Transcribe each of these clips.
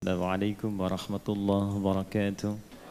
Assalamualaikum warahmatullahi wabarakatuh.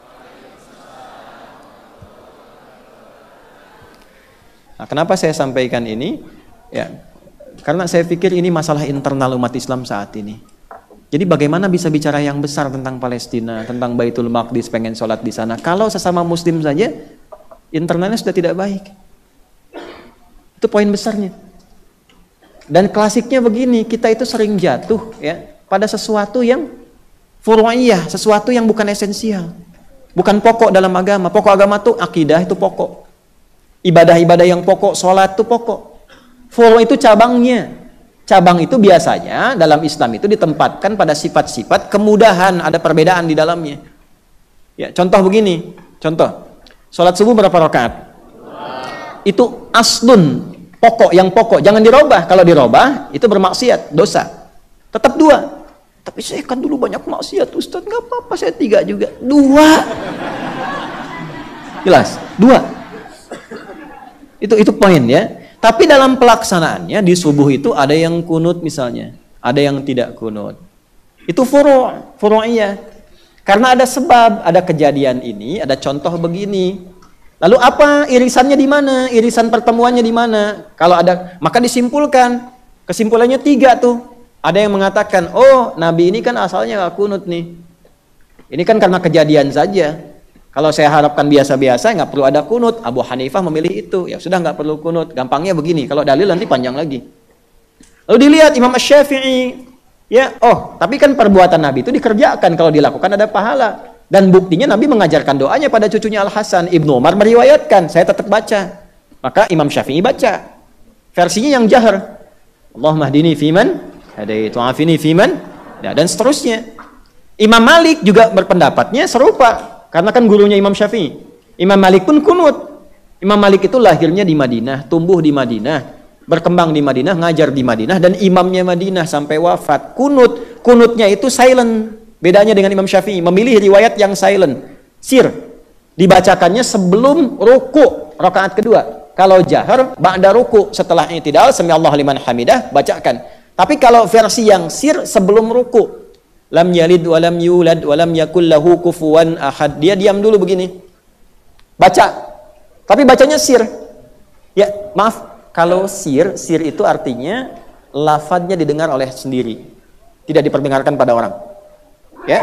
Nah, kenapa saya sampaikan ini? Ya, karena saya pikir ini masalah internal umat Islam saat ini. Jadi bagaimana bisa bicara yang besar tentang Palestina, tentang Baitul Maqdis, pengen sholat di sana, kalau sesama Muslim saja internalnya sudah tidak baik. Itu poin besarnya. Dan klasiknya begini, kita itu sering jatuh ya pada sesuatu yang furu'iyah, sesuatu yang bukan esensial, bukan pokok dalam agama. Pokok agama itu akidah, itu pokok. Ibadah-ibadah yang pokok, sholat itu pokok. Furu' itu cabangnya. Cabang itu biasanya dalam Islam itu ditempatkan pada sifat-sifat kemudahan, ada perbedaan di dalamnya. Ya, contoh begini, contoh. Sholat subuh berapa rakaat? Itu aslun, pokok, yang pokok, jangan dirubah. Kalau dirubah itu bermaksiat, dosa. Tetap 2. Tapi saya kan dulu banyak maksiat Ustaz, nggak apa-apa, saya 3 juga. 2. Jelas, 2. Itu poin ya. Tapi dalam pelaksanaannya di subuh itu ada yang kunut misalnya, ada yang tidak kunut. Itu furu'iyah. Karena ada sebab, ada kejadian ini, ada contoh begini. Lalu apa irisannya di mana? Irisan pertemuannya di mana? Kalau ada, maka disimpulkan. Kesimpulannya 3 tuh. Ada yang mengatakan, oh Nabi ini kan asalnya gak kunut nih. Ini kan karena kejadian saja. Kalau saya harapkan biasa-biasa, nggak perlu ada kunut. Abu Hanifah memilih itu, ya sudah nggak perlu kunut. Gampangnya begini, kalau dalil nanti panjang lagi. Lalu dilihat Imam Asy-Syafi'i, ya, oh tapi kan perbuatan Nabi itu dikerjakan, kalau dilakukan ada pahala. Dan buktinya Nabi mengajarkan doanya pada cucunya Al-Hasan. Ibnu Umar meriwayatkan, saya tetap baca. Maka Imam Syafi'i baca. Versinya yang jahar. Allahumma hdini fiman hadaitu afini fiman, dan seterusnya. Imam Malik juga berpendapatnya serupa, karena kan gurunya Imam Syafi'i. Imam Malik pun kunut. Imam Malik itu lahirnya di Madinah, tumbuh di Madinah, berkembang di Madinah, ngajar di Madinah, dan imamnya Madinah sampai wafat. Kunutnya itu silent. Bedanya dengan Imam Syafi'i, memilih riwayat yang silent, sir. Dibacakannya sebelum ruku rakaat kedua. Kalau jahar ba'da ruku, setelah i'tidal sami Allahu liman hamidah, bacakan. Tapi kalau versi yang sir sebelum ruku, lam yalid wa lam yulad wa lam yakul lahu kufuwan ahad, dia diam dulu begini, baca, tapi bacanya sir. Ya maaf, kalau sir itu artinya lafadznya didengar oleh sendiri, tidak diperdengarkan pada orang, ya,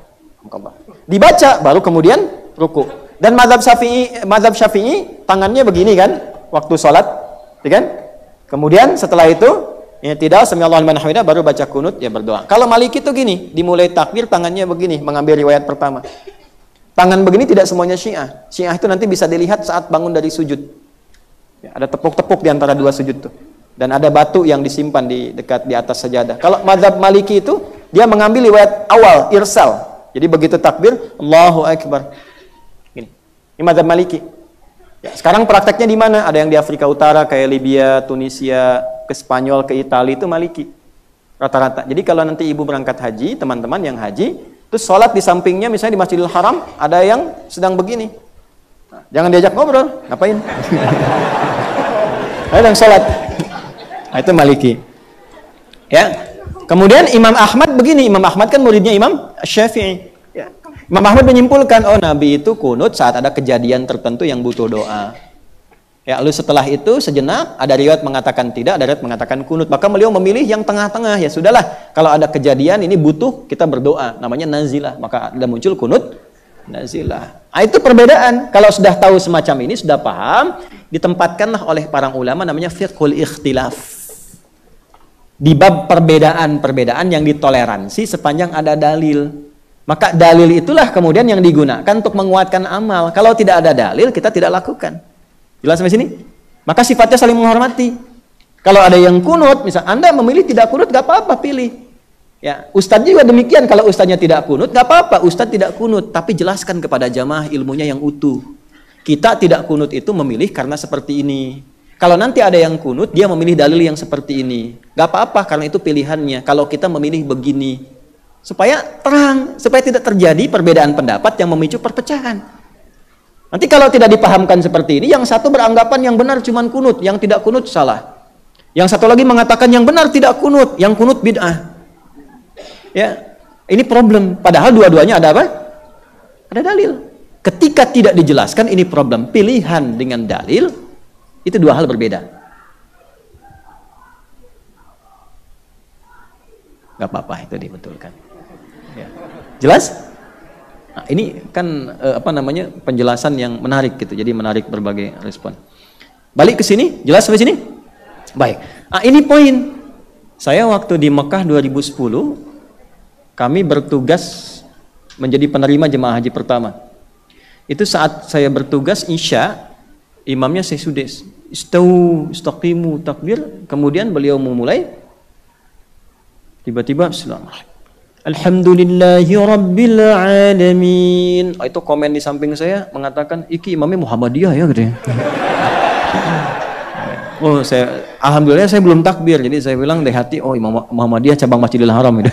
dibaca baru kemudian ruku. Dan mazhab Syafi'i tangannya begini kan waktu sholat, ya kan? Kemudian setelah itu ya tidak, sami Allahu liman hamidah, baru baca kunut, ya berdoa. Kalau Maliki itu gini, dimulai takbir tangannya begini, mengambil riwayat pertama. Tangan begini tidak semuanya Syiah. Syiah itu nanti bisa dilihat saat bangun dari sujud. Ya, ada tepuk-tepuk di antara 2 sujud tuh. Dan ada batu yang disimpan di atas sajadah. Kalau mazhab Maliki itu dia mengambil riwayat awal, irsal. Jadi begitu takbir, Allahu Akbar. Gini. Ini mazhab Maliki. Ya, sekarang prakteknya di mana? Ada yang di Afrika Utara kayak Libya, Tunisia, ke Spanyol, ke Italia, itu Maliki rata-rata. Jadi kalau nanti ibu berangkat haji, teman-teman yang haji, terus sholat di sampingnya misalnya di Masjidil Haram ada yang sedang begini, nah, jangan diajak ngobrol, ngapain? Ada yang sholat. Nah, itu Maliki. Ya. Kemudian Imam Ahmad begini, Imam Ahmad kan muridnya Imam Syafi'i. Ya. Imam Ahmad menyimpulkan, oh Nabi itu kunut saat ada kejadian tertentu yang butuh doa. Ya, lalu setelah itu sejenak ada riwayat mengatakan tidak, ada riwayat mengatakan kunut. Maka beliau memilih yang tengah-tengah. Ya sudahlah, kalau ada kejadian ini butuh kita berdoa, namanya nazilah. Maka ada muncul kunut nazilah. Nah, itu perbedaan. Kalau sudah tahu semacam ini, sudah paham, ditempatkanlah oleh para ulama namanya fiqhul ikhtilaf. Di bab perbedaan-perbedaan yang ditoleransi sepanjang ada dalil. Maka dalil itulah kemudian yang digunakan untuk menguatkan amal. Kalau tidak ada dalil, kita tidak lakukan. Jelas sampai sini? Maka sifatnya saling menghormati. Kalau ada yang kunut, misal Anda memilih tidak kunut, gak apa-apa, pilih. Ya, Ustadz juga demikian. Kalau Ustadznya tidak kunut, gak apa-apa, Ustadz tidak kunut. Tapi jelaskan kepada jamaah ilmunya yang utuh. Kita tidak kunut itu memilih karena seperti ini. Kalau nanti ada yang kunut, dia memilih dalil yang seperti ini. Gak apa-apa, karena itu pilihannya. Kalau kita memilih begini, supaya terang, supaya tidak terjadi perbedaan pendapat yang memicu perpecahan. Nanti kalau tidak dipahamkan seperti ini, yang satu beranggapan yang benar cuman kunut, yang tidak kunut salah. Yang satu lagi mengatakan yang benar tidak kunut, yang kunut bid'ah. Ya. Ini problem. Padahal dua-duanya ada apa? Ada dalil. Ketika tidak dijelaskan, ini problem. Pilihan dengan dalil, itu dua hal berbeda. Gak apa-apa, itu dibetulkan. Ya. Jelas? Nah, ini kan penjelasan yang menarik gitu. Jadi menarik berbagai respon. Balik ke sini, jelas sampai sini? Baik. Nah, ini poin. Saya waktu di Mekah 2010, kami bertugas menjadi penerima jemaah haji pertama. Itu saat saya bertugas Isya, imamnya saya sudah istaqimu takbir, kemudian beliau memulai, tiba-tiba Alhamdulillahi Rabbil Alamin. Itu komen di samping saya mengatakan, iki imamnya Muhammadiyah ya gitu ya. Oh, alhamdulillah saya belum takbir, jadi saya bilang di hati, oh Imam Muhammadiyah cabang Masjidil Haram gitu.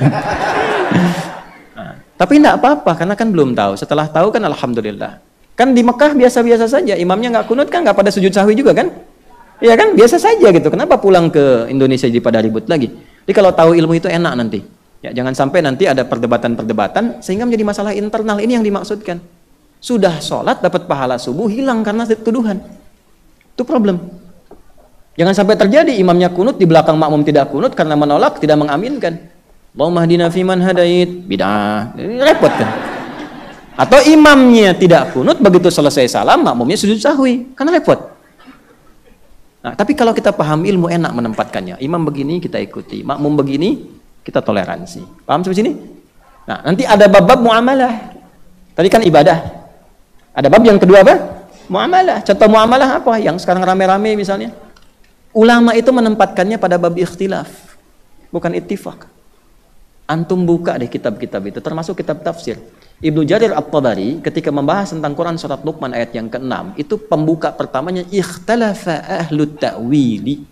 Tapi tidak apa-apa, karena kan belum tahu. Setelah tahu kan alhamdulillah. Kan di Mekah biasa-biasa saja, imamnya nggak kunut kan, nggak pada sujud sahwi juga kan? Iya kan, biasa saja gitu. Kenapa pulang ke Indonesia jadi pada ribut lagi? Jadi kalau tahu ilmu itu enak nanti. Ya, jangan sampai nanti ada perdebatan-perdebatan sehingga menjadi masalah internal. Ini yang dimaksudkan. Sudah sholat dapat pahala subuh, hilang karena tuduhan. Itu problem. Jangan sampai terjadi imamnya kunut, di belakang makmum tidak kunut karena menolak, tidak mengaminkan. Allahumma hdina fiman hadait, bid'ah. Ini repot kan? Atau imamnya tidak kunut, begitu selesai salam, makmumnya sujud sahwi. Kan repot. Nah, tapi kalau kita paham ilmu, enak menempatkannya. Imam begini kita ikuti, makmum begini kita toleransi. Paham sampai sini? Nah, nanti ada bab-bab muamalah. Tadi kan ibadah. Ada bab yang kedua apa? Muamalah. Contoh muamalah apa? Yang sekarang rame-rame misalnya. Ulama itu menempatkannya pada bab ikhtilaf, bukan ittifaq. Antum buka deh kitab-kitab itu, termasuk kitab tafsir. Ibnu Jarir At-Tabari ketika membahas tentang Quran surat Luqman ayat yang ke-6, itu pembuka pertamanya ikhtalafa ahlut ta'wili.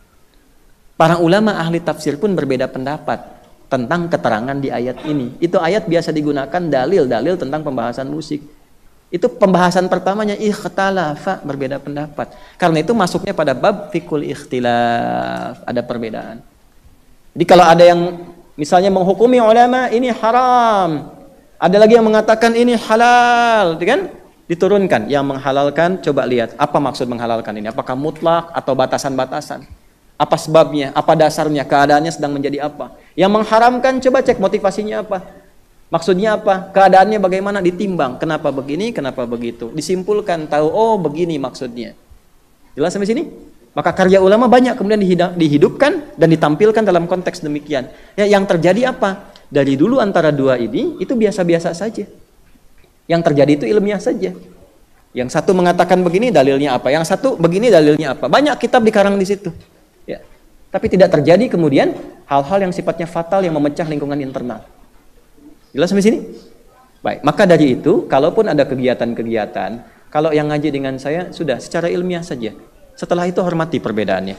Para ulama ahli tafsir pun berbeda pendapat tentang keterangan di ayat ini. Itu ayat biasa digunakan dalil-dalil tentang pembahasan musik. Itu pembahasan pertamanya ikhtalafa, berbeda pendapat. Karena itu masuknya pada bab fikul ikhtilaf, ada perbedaan. Jadi kalau ada yang misalnya menghukumi ulama ini haram, ada lagi yang mengatakan ini halal, kan? Diturunkan. Yang menghalalkan coba lihat apa maksud menghalalkan ini. Apakah mutlak atau batasan-batasan? Apa sebabnya? Apa dasarnya? Keadaannya sedang menjadi apa? Yang mengharamkan coba cek motivasinya apa? Maksudnya apa? Keadaannya bagaimana? Ditimbang. Kenapa begini? Kenapa begitu? Disimpulkan, tahu, oh begini maksudnya. Jelas sampai sini? Maka karya ulama banyak kemudian dihidupkan dan ditampilkan dalam konteks demikian. Ya, yang terjadi apa? Dari dulu antara dua ini, itu biasa-biasa saja. Yang terjadi itu ilmiah saja. Yang satu mengatakan begini, dalilnya apa? Yang satu begini, dalilnya apa? Banyak kitab dikarang di situ. Ya. Tapi tidak terjadi kemudian hal-hal yang sifatnya fatal yang memecah lingkungan internal. Jelas sampai sini? Baik, maka dari itu, kalaupun ada kegiatan-kegiatan, kalau yang ngaji dengan saya, sudah secara ilmiah saja. Setelah itu hormati perbedaannya.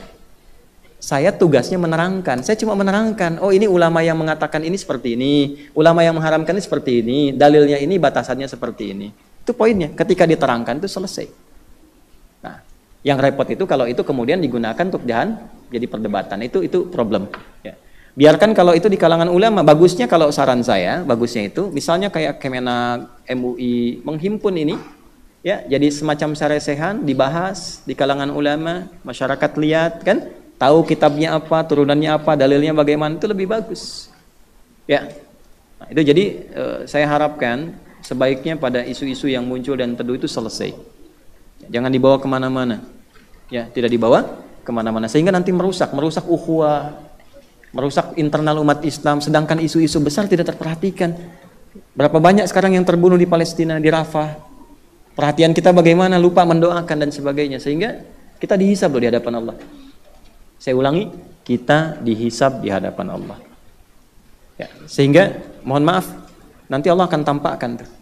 Saya tugasnya menerangkan, saya cuma menerangkan, oh ini ulama yang mengatakan ini seperti ini, ulama yang mengharamkan ini seperti ini, dalilnya ini, batasannya seperti ini. Itu poinnya, ketika diterangkan itu selesai. Nah, yang repot itu kalau itu kemudian digunakan untuk jadi perdebatan, itu problem. Ya. Biarkan kalau itu di kalangan ulama, bagusnya kalau saran saya, bagusnya itu, misalnya kayak Kemenak, MUI, menghimpun ini, ya, jadi semacam saresehan, dibahas di kalangan ulama, masyarakat lihat, kan, tahu kitabnya apa, turunannya apa, dalilnya bagaimana, itu lebih bagus. Ya, nah, itu jadi saya harapkan sebaiknya pada isu-isu yang muncul dan teduh itu selesai. Jangan dibawa kemana-mana, ya, tidak dibawa kemana-mana, sehingga nanti merusak ukhuwah, merusak internal umat Islam, sedangkan isu-isu besar tidak terperhatikan. Berapa banyak sekarang yang terbunuh di Palestina, di Rafah. Perhatian kita bagaimana, lupa mendoakan dan sebagainya, sehingga kita dihisab loh di hadapan Allah. Saya ulangi, kita dihisab di hadapan Allah. Ya, sehingga mohon maaf, nanti Allah akan tampakkan tuh.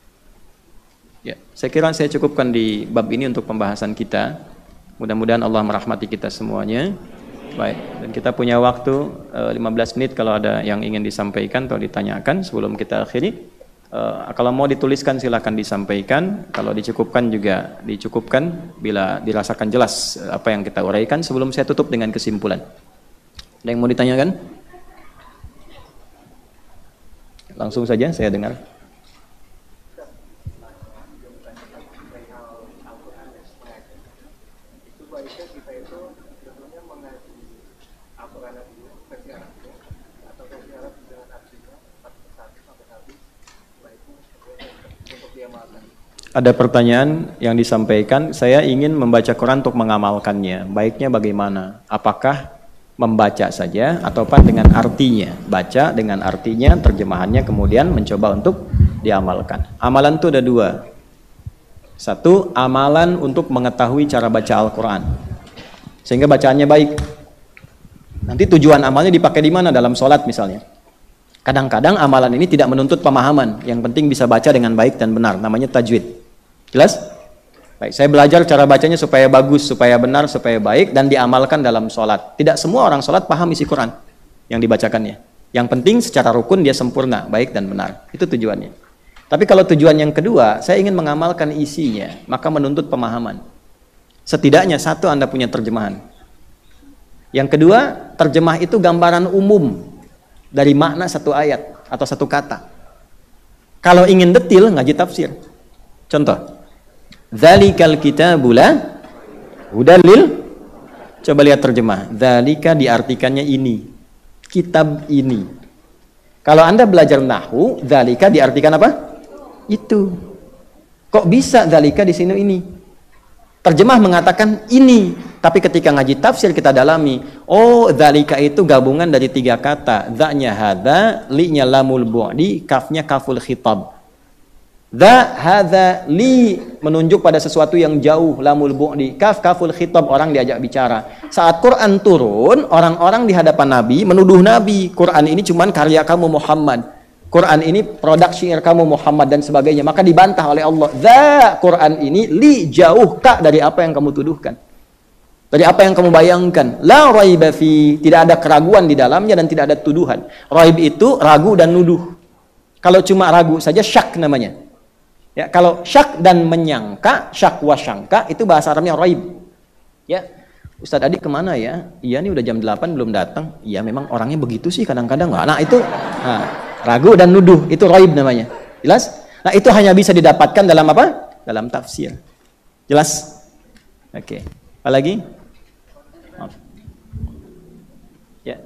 Ya, saya kira saya cukupkan di bab ini untuk pembahasan kita. Mudah-mudahan Allah merahmati kita semuanya. Baik, dan kita punya waktu 15 menit kalau ada yang ingin disampaikan atau ditanyakan sebelum kita akhiri. Kalau mau dituliskan silakan disampaikan, kalau dicukupkan juga dicukupkan bila dirasakan jelas apa yang kita uraikan sebelum saya tutup dengan kesimpulan. Ada yang mau ditanyakan? Langsung saja saya dengar. Ada pertanyaan yang disampaikan, saya ingin membaca Quran untuk mengamalkannya. Baiknya bagaimana? Apakah membaca saja atau dengan artinya? Baca dengan artinya, terjemahannya, kemudian mencoba untuk diamalkan. Amalan itu ada dua. Satu, amalan untuk mengetahui cara baca Al-Quran, sehingga bacaannya baik. Nanti tujuan amalnya dipakai di mana? Dalam sholat misalnya. Kadang-kadang amalan ini tidak menuntut pemahaman, yang penting bisa baca dengan baik dan benar, namanya tajwid. Jelas? Baik, saya belajar cara bacanya supaya bagus, supaya benar, supaya baik, dan diamalkan dalam sholat. Tidak semua orang sholat paham isi Quran yang dibacakannya. Yang penting secara rukun dia sempurna, baik dan benar. Itu tujuannya. Tapi kalau tujuan yang kedua, saya ingin mengamalkan isinya, maka menuntut pemahaman. Setidaknya satu, Anda punya terjemahan. Yang kedua, terjemah itu gambaran umum dari makna satu ayat atau satu kata. Kalau ingin detil, ngaji tafsir. Contoh, dzalikal kitabu la hudal lil. Coba lihat terjemah. Dzalika diartikannya ini, kitab ini. Kalau Anda belajar nahwu, dzalika diartikan apa? Itu. Kok bisa dzalika di sini ini? Terjemah mengatakan ini, tapi ketika ngaji tafsir kita dalami, oh dzalika itu gabungan dari tiga kata. Dza-nya hadza, li-nya lamul bu'di, kafnya kaful khitab. Hadza li menunjuk pada sesuatu yang jauh, lamul bu'di, kaful khitab, orang diajak bicara. Saat Quran turun, orang-orang di hadapan Nabi menuduh Nabi, Quran ini cuman karya kamu Muhammad, Quran ini produk syair kamu Muhammad dan sebagainya. Maka dibantah oleh Allah, Quran ini li jauh kak dari apa yang kamu tuduhkan, dari apa yang kamu bayangkan. La raiba fi, tidak ada keraguan di dalamnya dan tidak ada tuduhan. Raib itu ragu dan nuduh. Kalau cuma ragu saja syak namanya. Ya, kalau syak dan menyangka, syak wa syangka, itu bahasa Arabnya raib. Ya, Ustadz Adik kemana ya? Iya nih udah jam 8 belum datang. Iya memang orangnya begitu sih kadang-kadang. Nah itu ragu dan nuduh, itu raib namanya. Jelas? Nah itu hanya bisa didapatkan dalam apa? Dalam tafsir. Jelas? Oke. Apa lagi? Maaf. Ya.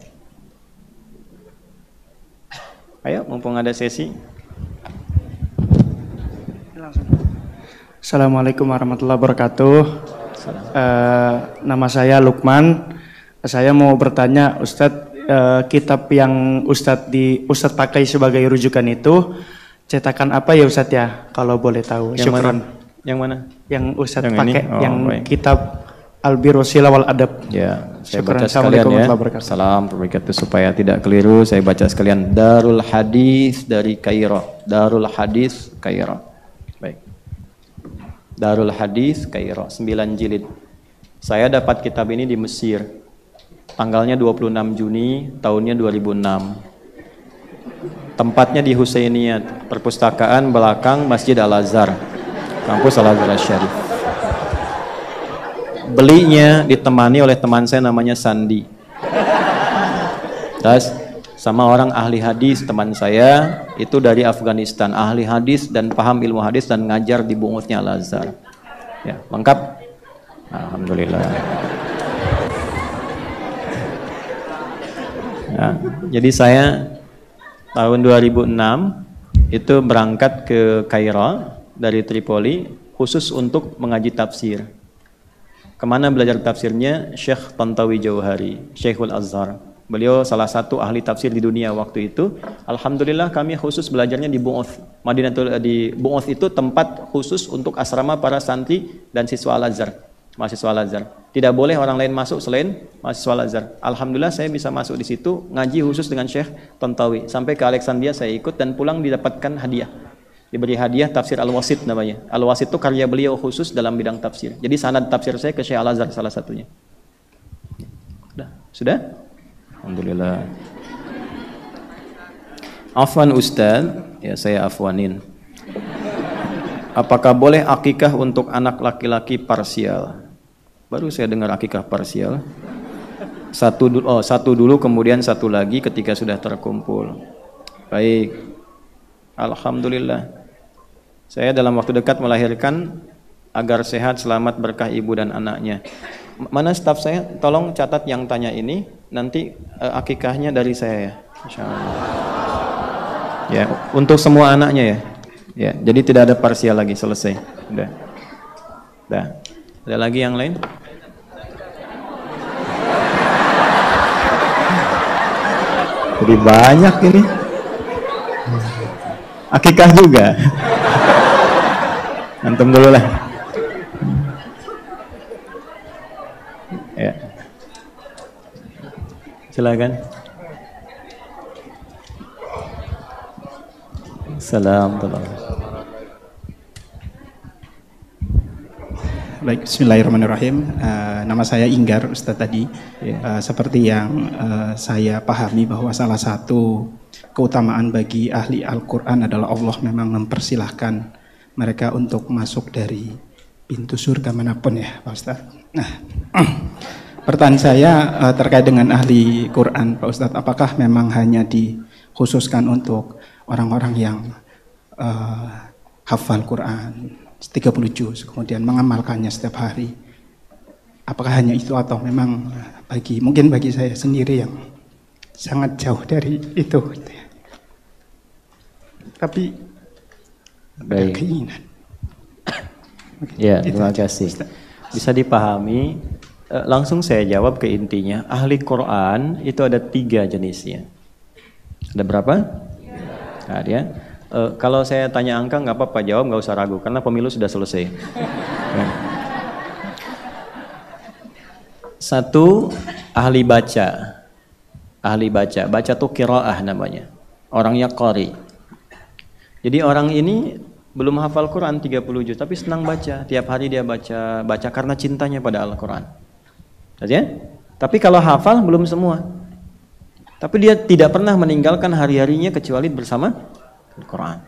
Ayo, mumpung ada sesi. Assalamualaikum warahmatullahi wabarakatuh. Nama saya Lukman. Saya mau bertanya, Ustadz, kitab yang Ustadz pakai sebagai rujukan itu cetakan apa ya Ustadz ya? Kalau boleh tahu. Yang Syukran. mana? Yang mana? Yang Ustadz yang pakai, yang baik. Kitab Al-Birru Wasilah wal Adab. Ya, saya Syukran. baca sekalian ya. Salam berbarakatuh supaya tidak keliru. Saya baca sekalian Darul Hadis dari Kairo. Darul Hadis Kairo. Baik. Darul Hadis Kairo 9 jilid. Saya dapat kitab ini di Mesir. Tanggalnya 26 Juni tahunnya 2006. Tempatnya di Husainiyat, perpustakaan belakang Masjid Al-Azhar, kampus Al-Azhar Syarif. Belinya ditemani oleh teman saya namanya Sandi. Terus sama orang ahli hadis, teman saya itu dari Afghanistan, ahli hadis dan paham ilmu hadis dan ngajar di bungutnya Al-Azhar. Ya, lengkap. Alhamdulillah. Ya, jadi saya tahun 2006 itu berangkat ke Kairo dari Tripoli khusus untuk mengaji tafsir. Kemana belajar tafsirnya? Syekh Tantawi Jauhari, Syekhul Azhar. Beliau salah satu ahli tafsir di dunia waktu itu. Alhamdulillah kami khusus belajarnya di Bu'uth. Madinatul di Bu'uth itu tempat khusus untuk asrama para santri dan siswa Al-Azhar, mahasiswa Al-Azhar. Tidak boleh orang lain masuk selain mahasiswa Al-Azhar. Alhamdulillah saya bisa masuk di situ, ngaji khusus dengan Syekh Tantawi. Sampai ke Alexandria saya ikut dan pulang didapatkan hadiah. Diberi hadiah tafsir Al-Wasit namanya. Al-Wasit itu karya beliau khusus dalam bidang tafsir. Jadi sanad tafsir saya ke Syekh Al-Azhar salah satunya. Sudah? Alhamdulillah. Afwan Ustaz, ya saya afwanin. Apakah boleh akikah untuk anak laki-laki parsial? Baru saya dengar akikah parsial. Satu dulu kemudian satu lagi ketika sudah terkumpul. Baik. Alhamdulillah. Saya dalam waktu dekat melahirkan agar sehat, selamat, berkah ibu dan anaknya. Mana staf saya? Tolong catat yang tanya ini. Nanti akikahnya dari saya ya. Insya Allah. Ya, untuk semua anaknya ya. Ya, jadi tidak ada parsial lagi, selesai. Udah. Udah. Ada lagi yang lain? Jadi banyak ini. Akikah juga. Antum dulu lah. Ya. Silakan. Assalamualaikum. Baik, bismillahirrahmanirrahim. Nama saya Inggar, Ustadz tadi. Seperti yang saya pahami bahwa salah satu keutamaan bagi ahli Al-Quran adalah Allah memang mempersilahkan mereka untuk masuk dari pintu surga manapun ya Pak Ustadz. Nah, pertanyaan saya terkait dengan ahli Quran Pak Ustadz, apakah memang hanya dikhususkan untuk orang-orang yang hafal Quran 30 juz, kemudian mengamalkannya setiap hari? Apakah hanya itu atau memang mungkin bagi saya sendiri yang sangat jauh dari itu, tapi ada keinginan. Ya, terima kasih. Bisa dipahami. Langsung saya jawab ke intinya. Ahli Quran itu ada 3 jenisnya. Ada berapa? Nah, dia. Kalau saya tanya angka nggak apa-apa, jawab, nggak usah ragu karena pemilu sudah selesai. Ya. 1, ahli baca. Ahli baca. Baca tuh qiraah namanya. Orangnya qari. Jadi orang ini belum hafal Quran 30 juz tapi senang baca. Tiap hari dia baca karena cintanya pada Al-Quran. Ya? Tapi kalau hafal belum semua. Tapi dia tidak pernah meninggalkan hari-harinya kecuali bersama Al-Quran.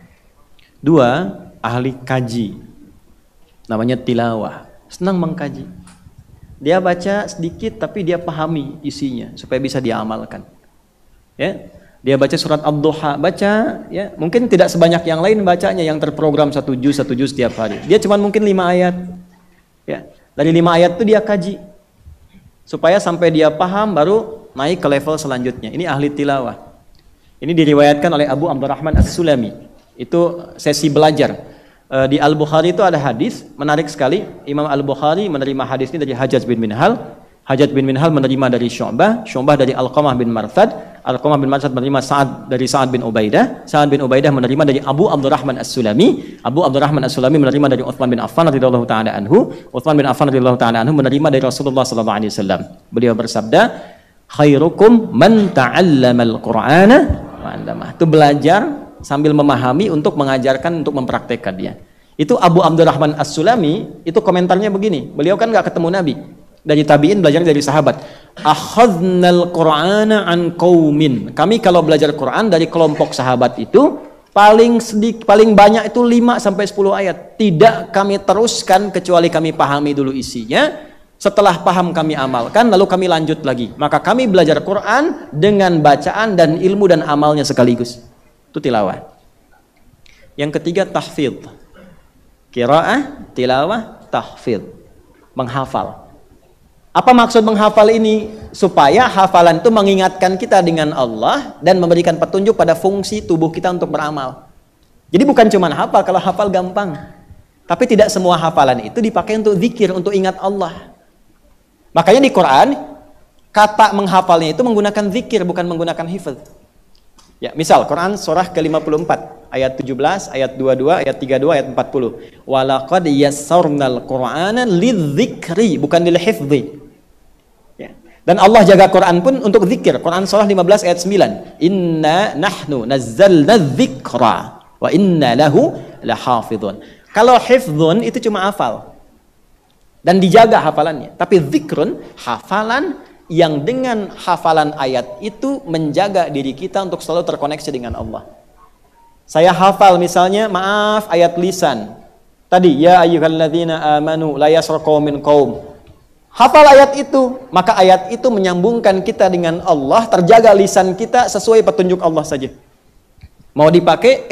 2, ahli kaji. Namanya tilawah. Senang mengkaji. Dia baca sedikit tapi dia pahami isinya supaya bisa dia amalkan. Ya. Dia baca surat Ad-Duha, baca ya, mungkin tidak sebanyak yang lain bacanya yang terprogram 1 juz setiap hari. Dia cuma mungkin 5 ayat. Ya. Dari 5 ayat itu dia kaji. Supaya sampai dia paham baru naik ke level selanjutnya. Ini ahli tilawah. Ini diriwayatkan oleh Abu Abdurrahman As-Sulami. Itu sesi belajar. Di Al-Bukhari itu ada hadis menarik sekali. Imam Al-Bukhari menerima hadis ini dari Hajjaj bin Minhal. Hajjaj bin Minhal menerima dari Syu'bah. Syu'bah dari Alqamah bin Marthad. Alqamah bin Marthad menerima dari Sa'ad bin Ubaidah. Sa'ad bin Ubaidah menerima dari Abu Abdurrahman As-Sulami. Abu Abdurrahman As-Sulami menerima dari Uthman bin Affan radhiyallahu ta'ala anhu. Uthman bin Affan radhiyallahu ta'ala anhu menerima dari Rasulullah sallallahu alaihi wasallam. Beliau bersabda, "Khairukum man ta'allamal Qur'ana." Itu belajar sambil memahami untuk mengajarkan, untuk mempraktekkan dia. Itu Abu Abdurrahman As-Sulami, itu komentarnya begini. Beliau kan nggak ketemu Nabi. Dari tabi'in belajar dari sahabat. Akhadnal Qur'ana an qaumin. Kami kalau belajar Quran dari kelompok sahabat itu paling banyak itu 5 sampai 10 ayat. Tidak kami teruskan kecuali kami pahami dulu isinya. Setelah paham kami amalkan, lalu kami lanjut lagi. Maka kami belajar Quran dengan bacaan dan ilmu dan amalnya sekaligus. Itu tilawah. Yang ketiga tahfidz. Qiraah, tilawah, tahfidz. Menghafal. Apa maksud menghafal ini? Supaya hafalan itu mengingatkan kita dengan Allah dan memberikan petunjuk pada fungsi tubuh kita untuk beramal. Jadi bukan cuma hafal, kalau hafal gampang. Tapi tidak semua hafalan itu dipakai untuk zikir, untuk ingat Allah. Makanya di Quran kata menghafalnya itu menggunakan zikir, bukan menggunakan hifz. Ya, misal Quran surah ke-54 ayat 17, ayat 22, ayat 32, ayat 40. Walaqad yassarnal Qur'ana lidzikri, bukan lil hifzi. Ya. Dan Allah jaga Quran pun untuk zikir. Quran surah 15 ayat 9. Inna nahnu nazzalna dzikra wa inna lahu lahafizun. Kalau hifdzun itu cuma hafal. Dan dijaga hafalannya. Tapi zikrun, hafalan yang dengan hafalan ayat itu menjaga diri kita untuk selalu terkoneksi dengan Allah. Saya hafal misalnya, maaf, ayat lisan. Tadi, ya ayyuhalladzina amanu la yaskhar qaumin qaum. Hafal ayat itu, maka ayat itu menyambungkan kita dengan Allah, terjaga lisan kita sesuai petunjuk Allah saja. Mau dipakai it,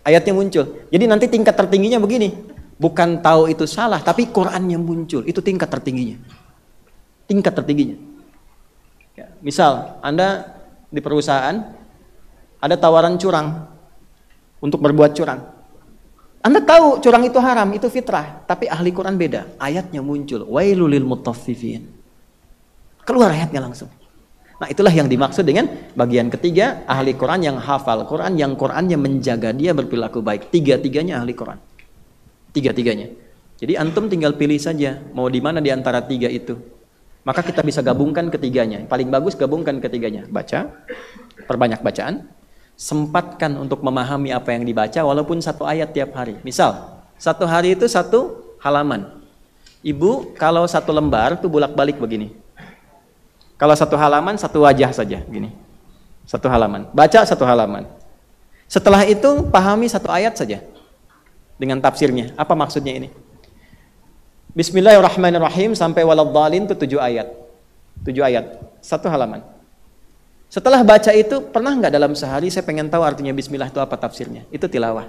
Ayatnya muncul. Jadi nanti tingkat tertingginya begini. Bukan tahu itu salah, tapi Qurannya muncul. Itu tingkat tertingginya. Tingkat tertingginya. Ya, misal, Anda di perusahaan, ada tawaran curang. Untuk berbuat curang. Anda tahu curang itu haram, itu fitrah. Tapi ahli Quran beda. Ayatnya muncul. Wailul lil mutaffifin. Keluar ayatnya langsung. Nah, itulah yang dimaksud dengan bagian ketiga, ahli Quran yang hafal Quran, yang Qurannya menjaga dia berperilaku baik. Tiga-tiganya ahli Quran. Tiga-tiganya. Jadi antum tinggal pilih saja mau di mana di antara tiga itu. Maka kita bisa gabungkan ketiganya. Paling bagus gabungkan ketiganya. Baca, perbanyak bacaan, sempatkan untuk memahami apa yang dibaca walaupun satu ayat tiap hari. Misal, satu hari itu satu halaman. Ibu kalau satu lembar tuh bolak-balik begini. Kalau satu halaman satu wajah saja gini. Satu halaman. Baca satu halaman. Setelah itu pahami satu ayat saja dengan tafsirnya. Apa maksudnya ini? Bismillahirrahmanirrahim sampai waladhdallin itu 7 ayat. 7 ayat. Satu halaman. Setelah baca itu, pernah nggak dalam sehari saya pengen tahu artinya bismillah itu apa tafsirnya? Itu tilawah.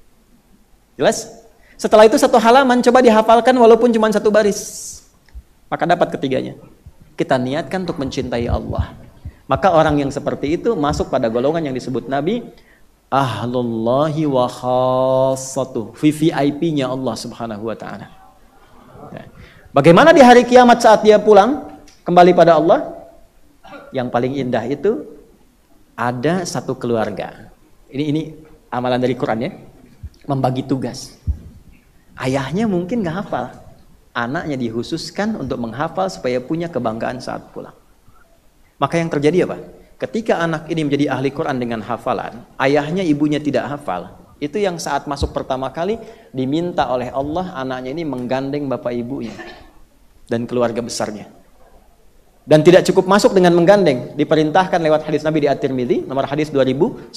Jelas? Setelah itu satu halaman coba dihafalkan walaupun cuma satu baris. Maka dapat ketiganya. Kita niatkan untuk mencintai Allah. Maka orang yang seperti itu masuk pada golongan yang disebut Nabi ahlullahi wa khassatuh. VIP-nya Allah Subhanahu wa taala. Bagaimana di hari kiamat saat dia pulang kembali pada Allah? Yang paling indah itu ada satu keluarga. Ini amalan dari Quran ya. Membagi tugas. Ayahnya mungkin nggak hafal. Anaknya dihususkan untuk menghafal supaya punya kebanggaan saat pulang. Maka yang terjadi apa? Ketika anak ini menjadi ahli Quran dengan hafalan, ayahnya ibunya tidak hafal. Itu yang saat masuk pertama kali diminta oleh Allah anaknya ini menggandeng bapak ibunya dan keluarga besarnya. Dan tidak cukup masuk dengan menggandeng, diperintahkan lewat hadis Nabi di At-Tirmidzi, nomor hadis 2910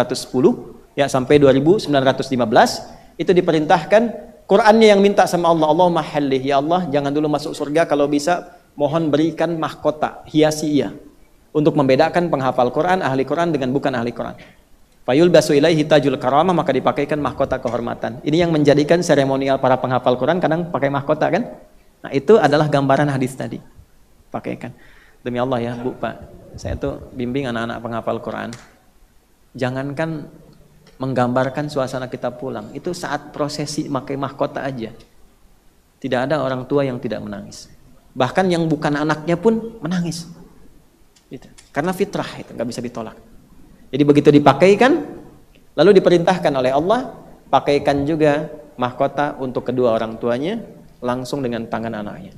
ya sampai 2915, itu diperintahkan Qur'annya yang minta sama Allah, Allahumma hallih, ya Allah, jangan dulu masuk surga, kalau bisa mohon berikan mahkota, hiasi ia, untuk membedakan penghafal Quran, ahli Quran dengan bukan ahli Quran. Fayul basu ilaihi tajul karamah, maka dipakaikan mahkota kehormatan. Ini yang menjadikan seremonial para penghafal Quran kadang pakai mahkota kan? Nah, itu adalah gambaran hadis tadi. Pakaikan. Demi Allah ya Bu, Pak, saya tuh bimbing anak-anak penghafal Quran. Jangankan menggambarkan suasana kita pulang, itu saat prosesi pakai mahkota aja. Tidak ada orang tua yang tidak menangis. Bahkan yang bukan anaknya pun menangis. Gitu. Karena fitrah itu nggak bisa ditolak. Jadi begitu dipakaikan, lalu diperintahkan oleh Allah, pakaikan juga mahkota untuk kedua orang tuanya langsung dengan tangan anaknya.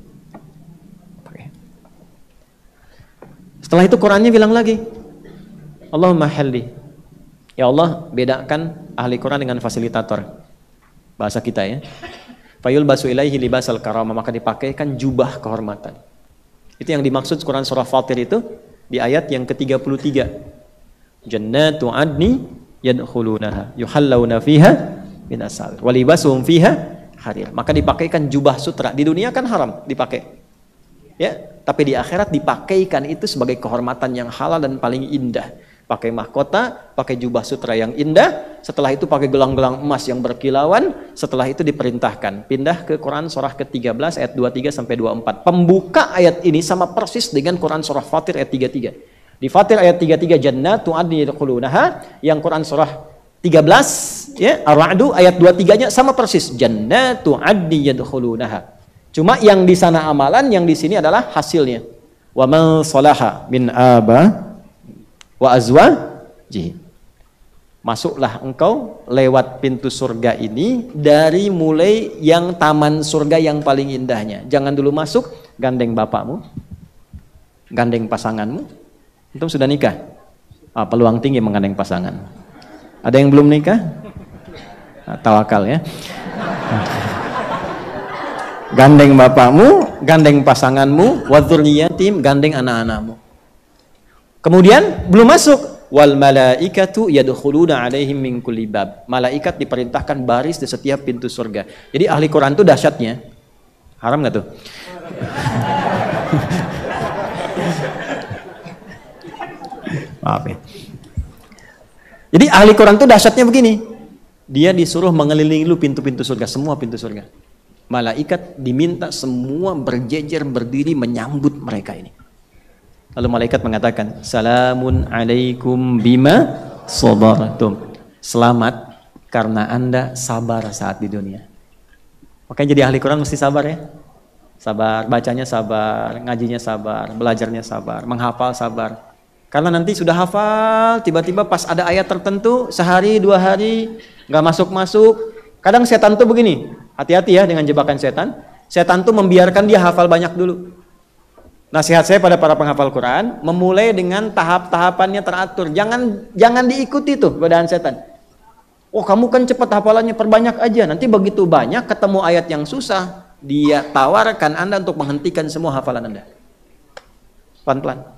Setelah itu Qurannya bilang lagi, Allahumma halli. Ya Allah, bedakan ahli Quran dengan fasilitator. Bahasa kita ya. Fayul basu ilaihi libasal karamah, maka dipakaikan jubah kehormatan. Itu yang dimaksud Quran surah Fatir itu di ayat yang ke-33. Jannatu adni yadkhulunaha yuhallawna fiha min asawir wa libasuhum fiha harir. Maka dipakaikan jubah sutra. Di dunia kan haram dipakai. Ya, tapi di akhirat dipakaikan itu sebagai kehormatan yang halal dan paling indah. Pakai mahkota, pakai jubah sutra yang indah, setelah itu pakai gelang-gelang emas yang berkilauan, setelah itu diperintahkan pindah ke Quran surah ke-13 ayat 23 sampai 24. Pembuka ayat ini sama persis dengan Quran surah Fatir ayat 33. Di Fatir ayat 33 jannatu adni yadkhulunaha, yang Quran surah 13 ya Ar-Ra'du ayat 23-nya sama persis jannatu adni yadkhulunaha. Cuma yang di sana amalan, yang di sini adalah hasilnya. Wa man salaha min aba wa azwajihi. Masuklah engkau lewat pintu surga ini dari mulai yang taman surga yang paling indahnya. Jangan dulu masuk gandeng bapakmu, gandeng pasanganmu. Antum sudah nikah? Peluang tinggi menggandeng pasangan. Ada yang belum nikah? Tawakal ya. Gandeng bapakmu, gandeng pasanganmu, wa dzurriyyatim, gandeng anak-anakmu. Kemudian belum masuk, wal malaikatu yadkhuluna alaihim min kulli bab. Malaikat diperintahkan baris di setiap pintu surga. Jadi ahli Quran itu dahsyatnya. Haram enggak tuh? Maaf ya. Jadi ahli Quran itu dahsyatnya begini. Dia disuruh mengelilingi lu pintu-pintu surga, semua pintu surga. Malaikat diminta semua berjejer berdiri menyambut mereka ini. Lalu malaikat mengatakan, "Salamun alaikum bima sabartum." Selamat karena Anda sabar saat di dunia. Makanya jadi ahli Quran mesti sabar ya. Sabar, bacanya sabar, ngajinya sabar, belajarnya sabar, menghafal sabar. Karena nanti sudah hafal, tiba-tiba pas ada ayat tertentu, sehari, 2 hari, nggak masuk-masuk. Kadang setan tuh begini, hati-hati ya dengan jebakan setan. Setan tuh membiarkan dia hafal banyak dulu. Nasihat saya pada para penghafal Quran, memulai dengan tahap-tahapannya teratur. Jangan diikuti tuh godaan setan. Oh kamu kan cepat hafalannya, perbanyak aja. Nanti begitu banyak ketemu ayat yang susah, dia tawarkan Anda untuk menghentikan semua hafalan Anda. Pelan-pelan.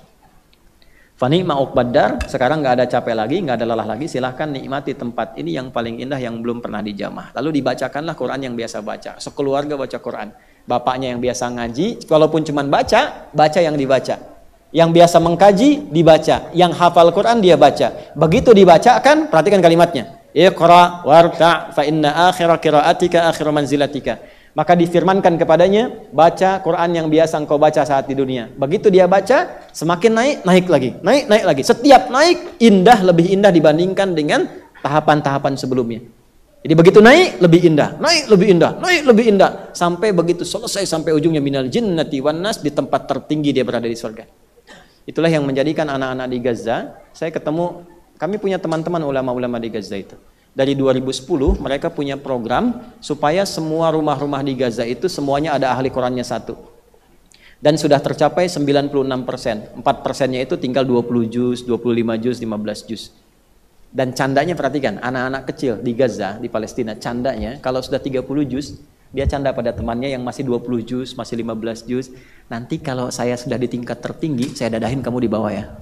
Fani ma'uqbaddar, sekarang nggak ada capek lagi, nggak ada lelah lagi, silahkan nikmati tempat ini yang paling indah yang belum pernah dijamah. Lalu dibacakanlah Quran yang biasa baca, sekeluarga baca Quran. Bapaknya yang biasa ngaji, walaupun cuma baca yang dibaca. Yang biasa mengkaji, dibaca. Yang hafal Quran, dia baca. Begitu dibacakan, perhatikan kalimatnya. Iqra warka' fa inna akhira qira'atika akhiru manzilatika. Maka difirmankan kepadanya, baca Quran yang biasa engkau baca saat di dunia. Begitu dia baca, semakin naik lagi. Naik lagi. Setiap naik, lebih indah dibandingkan dengan tahapan-tahapan sebelumnya. Jadi begitu naik, lebih indah. Naik lebih indah. Sampai begitu selesai, sampai ujungnya minal jinnati wan nas, di tempat tertinggi dia berada di surga. Itulah yang menjadikan anak-anak di Gaza, kami punya teman-teman ulama-ulama di Gaza itu. Dari 2010 mereka punya program supaya semua rumah-rumah di Gaza itu semuanya ada ahli Qurannya satu. Dan sudah tercapai 96%. 4%-nya itu tinggal 20 juz, 25 juz, 15 juz. Dan candanya perhatikan, anak-anak kecil di Gaza, di Palestina, candanya kalau sudah 30 juz, dia canda pada temannya yang masih 20 juz, masih 15 juz. Nanti kalau saya sudah di tingkat tertinggi, saya dadahin kamu di bawah ya.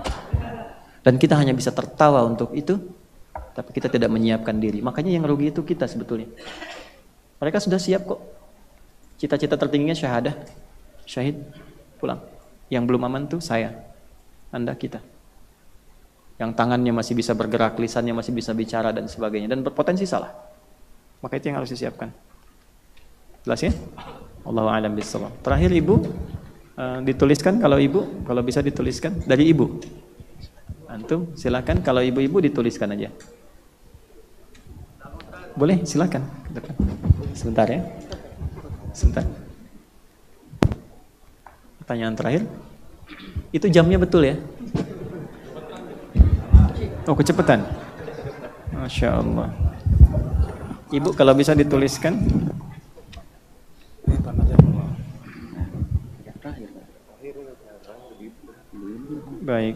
Dan kita hanya bisa tertawa untuk itu. Tapi kita tidak menyiapkan diri. Makanya yang rugi itu kita sebetulnya. Mereka sudah siap kok. Cita-cita tertingginya syahadah. Syahid, pulang. Yang belum aman tuh saya. Anda, kita. Yang tangannya masih bisa bergerak, lisannya masih bisa bicara dan sebagainya. Dan berpotensi salah. Maka itu yang harus disiapkan. Jelas ya? Allahu a'lam bishawab. Terakhir ibu, dituliskan kalau bisa dituliskan. Dari ibu. Antum silakan, kalau ibu-ibu dituliskan aja. Boleh, silakan. Sebentar ya. Sebentar. Pertanyaan terakhir. Itu jamnya betul ya? Oh, kecepatan. Masya Allah. Ibu kalau bisa dituliskan. Baik.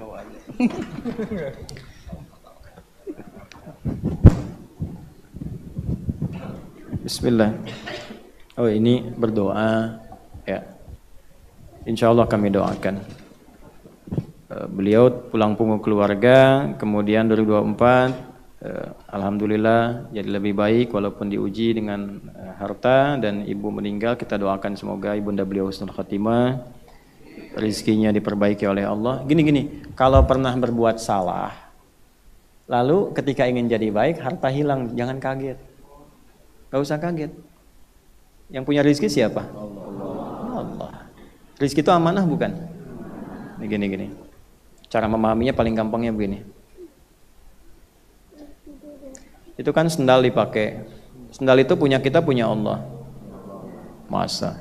Bismillah. Oh, ini berdoa ya. Insya Allah kami doakan beliau pulang punggung keluarga, kemudian 2024 alhamdulillah jadi lebih baik walaupun diuji dengan harta, dan ibu meninggal, kita doakan semoga ibunda beliau husnul khatimah, rezekinya diperbaiki oleh Allah. Gini, kalau pernah berbuat salah lalu ketika ingin jadi baik harta hilang, jangan kaget. Gak usah kaget. Yang punya rezeki siapa? Allah. Rezeki itu amanah bukan? Gini. Cara memahaminya paling gampangnya begini. Itu kan sendal dipakai. Sendal itu punya kita, punya Allah. Masa?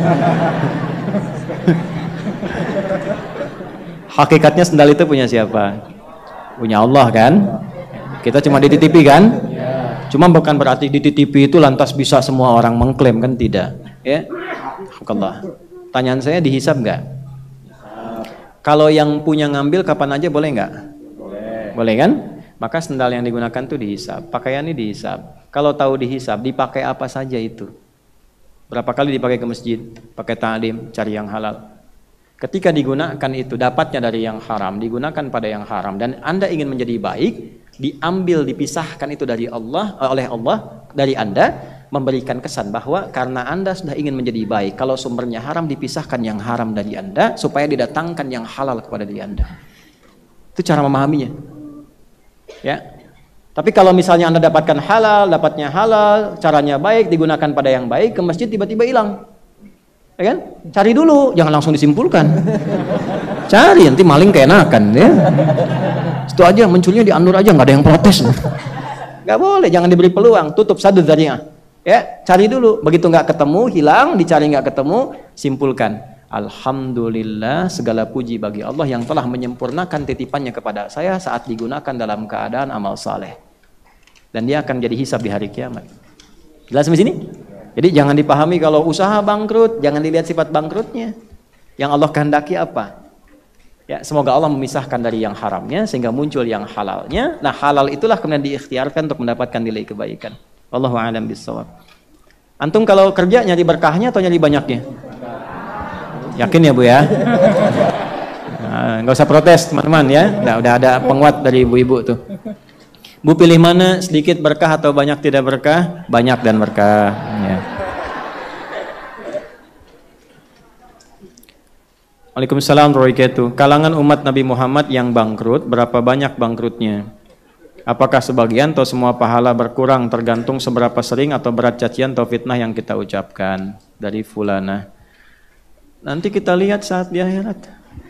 Hakikatnya sendal itu punya siapa? Punya Allah kan? Kita cuma dititipi kan? Cuma bukan berarti dititipi itu lantas bisa semua orang mengklaim, kan tidak. Ya, Allah. Tanyaan saya, dihisab nggak? Kalau yang punya ngambil kapan aja boleh nggak? Boleh kan? Maka sendal yang digunakan tuh dihisab, pakaian ini dihisab. Kalau tahu dihisab, dipakai apa saja itu? Berapa kali dipakai ke masjid? Pakai ta'lim, cari yang halal. Ketika digunakan itu dapatnya dari yang haram, digunakan pada yang haram, dan Anda ingin menjadi baik, diambil, dipisahkan itu dari Allah, oleh Allah dari Anda, memberikan kesan bahwa karena Anda sudah ingin menjadi baik, kalau sumbernya haram dipisahkan yang haram dari Anda supaya didatangkan yang halal kepada diri Anda. Itu cara memahaminya. Ya. Tapi kalau misalnya Anda dapatkan halal, dapatnya halal, caranya baik, digunakan pada yang baik, ke masjid tiba-tiba hilang. Ya kan? Cari dulu, jangan langsung disimpulkan. Cari, nanti maling keenakan ya. Itu aja, munculnya di An-Nur aja, nggak ada yang protes. Nggak boleh, jangan diberi peluang, tutup sadu dzari'ah. Ya, cari dulu, begitu nggak ketemu, hilang, dicari nggak ketemu, simpulkan. Alhamdulillah, segala puji bagi Allah yang telah menyempurnakan titipannya kepada saya saat digunakan dalam keadaan amal saleh. Dan dia akan jadi hisab di hari kiamat. Jelas sampai sini? Jadi jangan dipahami kalau usaha bangkrut, jangan dilihat sifat bangkrutnya. Yang Allah kehendaki apa? Ya, semoga Allah memisahkan dari yang haramnya sehingga muncul yang halalnya. Nah, halal itulah kemudian diikhtiarkan untuk mendapatkan nilai kebaikan. Wallahu a'lam bishawab. Antum kalau kerja nyari berkahnya atau nyari banyaknya? Yakin ya Bu ya? Nah, nggak usah protes teman-teman ya. Udah ada penguat dari ibu-ibu tuh. Bu pilih mana, sedikit berkah atau banyak tidak berkah? Banyak dan berkah. Ya. Waalaikumsalam warahmatullahi wabarakatuh. Kalangan umat Nabi Muhammad yang bangkrut, berapa banyak bangkrutnya? Apakah sebagian atau semua pahala berkurang tergantung seberapa sering atau berat cacian atau fitnah yang kita ucapkan? Dari Fulana. Nanti kita lihat saat di akhirat.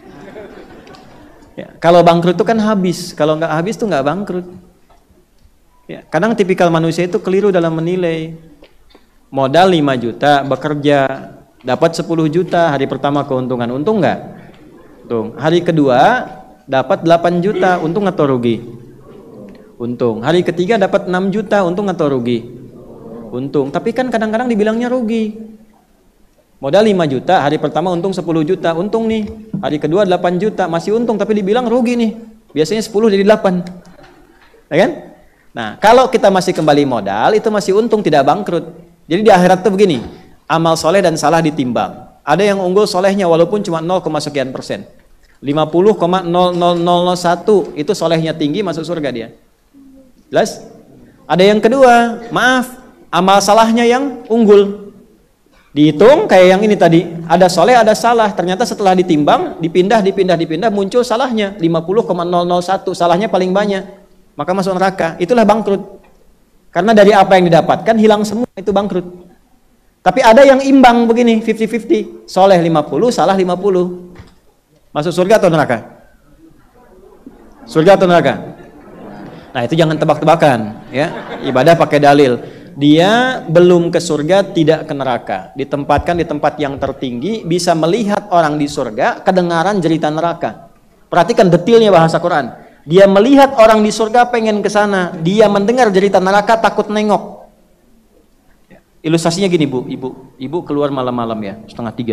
Ya, kalau bangkrut itu kan habis, kalau nggak habis tuh nggak bangkrut. Ya, kadang tipikal manusia itu keliru dalam menilai. Modal 5 juta, bekerja, dapat 10 juta, hari pertama keuntungan, untung nggak? Untung. Hari kedua dapat 8 juta, untung atau rugi? Untung. Hari ketiga dapat 6 juta, untung atau rugi? Untung. Tapi kan kadang-kadang dibilangnya rugi. Modal 5 juta, hari pertama untung 10 juta, untung nih. Hari kedua 8 juta, masih untung tapi dibilang rugi nih. Biasanya 10 jadi 8. Ya kan? Nah, kalau kita masih kembali modal, itu masih untung, tidak bangkrut. Jadi di akhirat tuh begini, amal soleh dan salah ditimbang. Ada yang unggul solehnya walaupun cuma 0, sekian persen. 50,00001 itu solehnya tinggi, masuk surga dia. Jelas? Ada yang kedua, maaf, amal salahnya yang unggul. Dihitung kayak yang ini tadi, ada soleh, ada salah. Ternyata setelah ditimbang, dipindah, muncul salahnya 50,001, salahnya paling banyak. Maka masuk neraka. Itulah bangkrut. Karena dari apa yang didapatkan hilang semua, itu bangkrut. Tapi ada yang imbang begini, 50-50. Soleh 50, salah 50. Masuk surga atau neraka? Surga atau neraka? Nah, itu jangan tebak-tebakan, ya. Ibadah pakai dalil. Dia belum ke surga, tidak ke neraka. Ditempatkan di tempat yang tertinggi, bisa melihat orang di surga, kedengaran jeritan neraka. Perhatikan detilnya bahasa Quran. Dia melihat orang di surga pengen ke sana, dia mendengar jeritan neraka takut nengok. Ilustrasinya gini Bu, ibu keluar malam-malam ya, 2:30.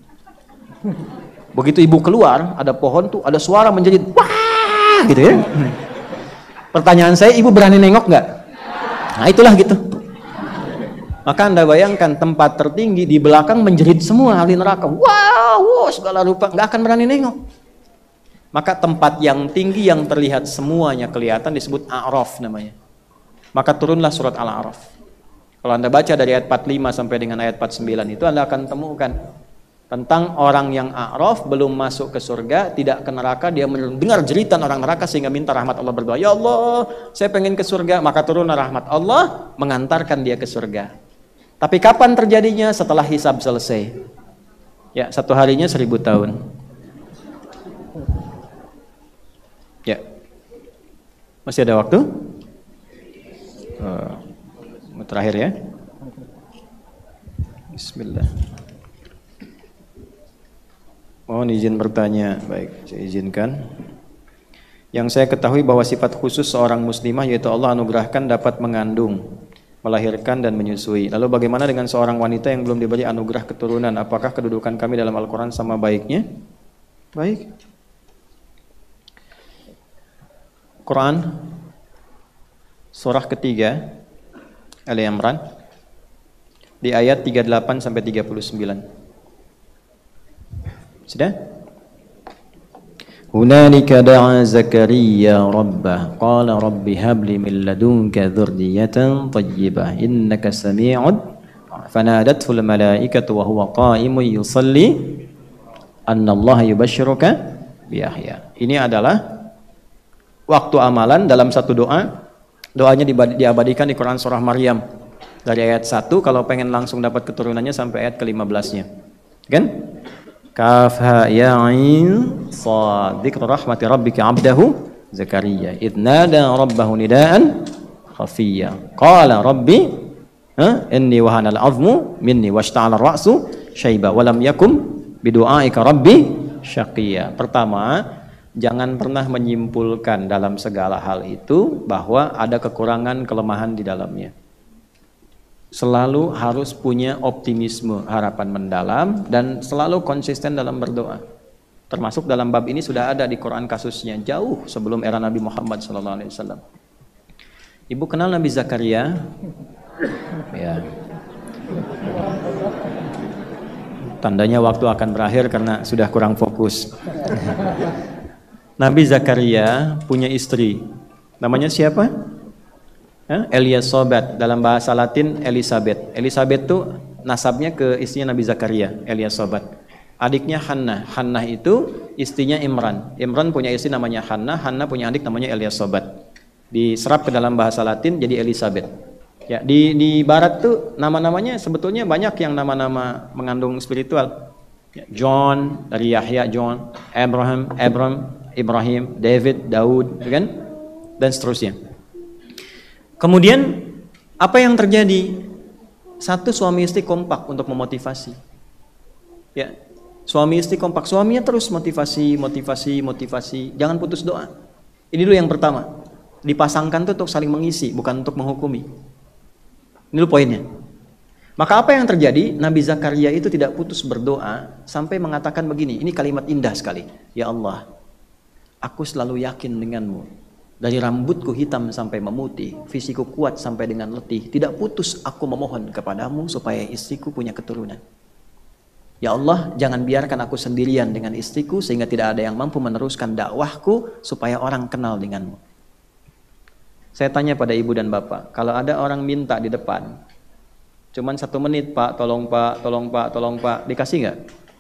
Begitu ibu keluar, ada pohon tuh, ada suara menjerit, wah, gitu ya. Pertanyaan saya, ibu berani nengok nggak? Nah, itulah gitu. Maka Anda bayangkan tempat tertinggi di belakang menjerit semua ahli neraka, wow, segala rupa, nggak akan berani nengok. Maka tempat yang tinggi yang terlihat semuanya kelihatan disebut A'raf namanya. Maka turunlah surat Al-A'raf. Kalau Anda baca dari ayat 45 sampai dengan ayat 49 itu Anda akan temukan tentang orang yang A'raf belum masuk ke surga, tidak ke neraka, dia mendengar jeritan orang neraka sehingga minta rahmat Allah, berdoa, ya Allah, saya pengen ke surga. Maka turunlah rahmat Allah mengantarkan dia ke surga. Tapi kapan terjadinya? Setelah hisab selesai. Ya, 1 harinya 1000 tahun. Ya, masih ada waktu? Terakhir ya. Bismillah. Mohon izin bertanya. Baik, saya izinkan. Yang saya ketahui bahwa sifat khusus seorang muslimah yaitu Allah anugerahkan dapat mengandung, melahirkan dan menyusui. Lalu bagaimana dengan seorang wanita yang belum diberi anugerah keturunan? Apakah kedudukan kami dalam Al-Quran sama baiknya? Baik. Quran surah ketiga Ali Imran di ayat 38 sampai 39. Sudah? Hunalika da'a Zakaria rabbah qala rabbi habli min ladunka dzurriyyatan thayyibah innaka sami'ud fanadathu al-malaikatu wa huwa qa'imun yusalli anna Allah yubashshiruka bi Yahya. Ini adalah waktu amalan dalam satu doa Doanya diabadikan di Quran surah Maryam. Dari ayat 1 kalau pengen langsung dapat keturunannya sampai ayat ke-15-nya. Kan? Kaf ha ya ain sad dzikru rahmati rabbika 'abdahu Zakaria idh nada rabbahu nidaan khafiyya qala rabbi inni wahanal 'azmu minni washta'ala ar-ra'su syaiba wa lam yakum bidu'aika rabbi syaqiyya. Pertama, jangan pernah menyimpulkan dalam segala hal itu bahwa ada kekurangan kelemahan di dalamnya. Selalu harus punya optimisme, harapan mendalam, dan selalu konsisten dalam berdoa. Termasuk dalam bab ini sudah ada di Quran kasusnya jauh sebelum era Nabi Muhammad SAW. Ibu kenal Nabi Zakaria? Ya. Tandanya waktu akan berakhir karena sudah kurang fokus. Nabi Zakaria punya istri. Namanya siapa? Eliasobat, dalam bahasa Latin Elizabeth. Elizabeth itu nasabnya ke istrinya Nabi Zakaria, Eliasobat. Adiknya Hannah. Hannah itu istrinya Imran. Imran punya istri namanya Hannah. Hannah punya adik namanya Eliasobat. Diserap ke dalam bahasa Latin jadi Elizabeth. Ya, di Barat tuh nama-namanya sebetulnya banyak yang nama-nama mengandung spiritual. Ya, John dari Yahya, John, Abraham, Ibrahim, David, Daud, kan? Dan seterusnya. Kemudian apa yang terjadi? Satu, suami istri kompak untuk memotivasi. Ya, suami istri kompak, suaminya terus motivasi. Jangan putus doa. Ini dulu yang pertama. Dipasangkan tuh untuk saling mengisi, bukan untuk menghukumi. Ini dulu poinnya. Maka apa yang terjadi? Nabi Zakaria itu tidak putus berdoa sampai mengatakan begini. Ini kalimat indah sekali. Ya Allah, aku selalu yakin denganmu. Dari rambutku hitam sampai memutih, fisikku kuat sampai dengan letih, tidak putus aku memohon kepadamu supaya istriku punya keturunan. Ya Allah, jangan biarkan aku sendirian dengan istriku sehingga tidak ada yang mampu meneruskan dakwahku supaya orang kenal denganmu. Saya tanya pada ibu dan bapak, kalau ada orang minta di depan, cuman 1 menit, Pak, tolong Pak, dikasih nggak?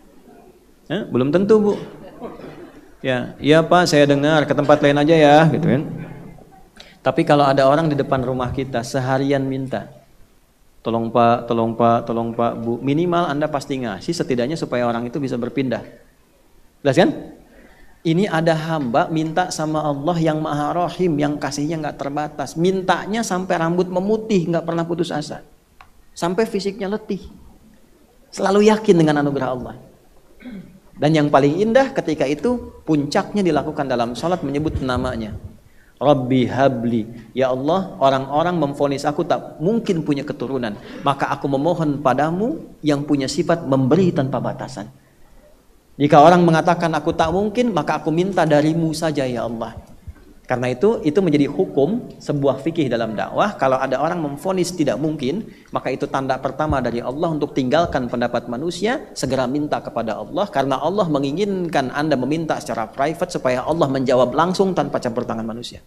Belum tentu, Bu. Ya, iya Pak, saya dengar, ke tempat lain aja ya, gitu kan. Tapi kalau ada orang di depan rumah kita seharian minta, tolong Pak, Bu, minimal Anda pasti ngasih setidaknya supaya orang itu bisa berpindah. Jelas kan? Ini ada hamba minta sama Allah yang Maha Rahim, yang kasihnya nggak terbatas, mintanya sampai rambut memutih, nggak pernah putus asa, sampai fisiknya letih, selalu yakin dengan anugerah Allah. Dan yang paling indah ketika itu puncaknya dilakukan dalam salat menyebut namanya. Rabbi habli, ya Allah, orang-orang memvonis aku tak mungkin punya keturunan, maka aku memohon padamu yang punya sifat memberi tanpa batasan. Jika orang mengatakan aku tak mungkin, maka aku minta darimu saja ya Allah. Karena itu menjadi hukum sebuah fikih dalam dakwah. Kalau ada orang memvonis tidak mungkin, maka itu tanda pertama dari Allah untuk tinggalkan pendapat manusia, segera minta kepada Allah, karena Allah menginginkan Anda meminta secara private supaya Allah menjawab langsung tanpa campur tangan manusia.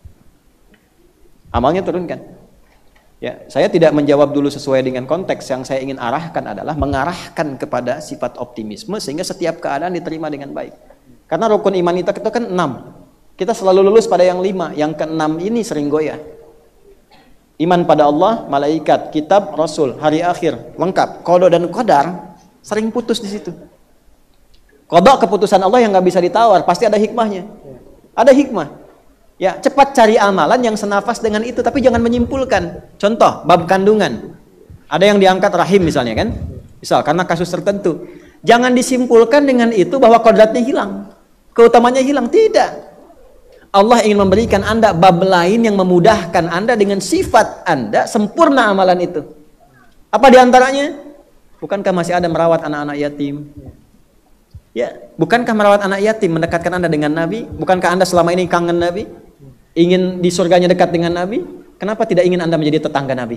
Amalnya turunkan. Ya, saya tidak menjawab dulu sesuai dengan konteks. Yang saya ingin arahkan adalah mengarahkan kepada sifat optimisme sehingga setiap keadaan diterima dengan baik. Karena rukun iman itu kan 6. Kita selalu lulus pada yang 5, yang ke-6 ini sering goyah. Iman pada Allah, malaikat, kitab, rasul, hari akhir, lengkap. Qada dan qadar sering putus di situ. Qada keputusan Allah yang nggak bisa ditawar, pasti ada hikmahnya. Ada hikmah. Ya, cepat cari amalan yang senafas dengan itu, tapi jangan menyimpulkan. Contoh, bab kandungan. Ada yang diangkat rahim misalnya kan? Misal karena kasus tertentu. Jangan disimpulkan dengan itu bahwa kodratnya hilang. Keutamanya hilang, tidak. Allah ingin memberikan Anda bab lain yang memudahkan Anda dengan sifat Anda sempurna amalan itu. Apa diantaranya? Bukankah masih ada merawat anak-anak yatim? Ya, bukankah merawat anak yatim mendekatkan Anda dengan Nabi? Bukankah Anda selama ini kangen Nabi? Ingin di surganya dekat dengan Nabi? Kenapa tidak ingin Anda menjadi tetangga Nabi?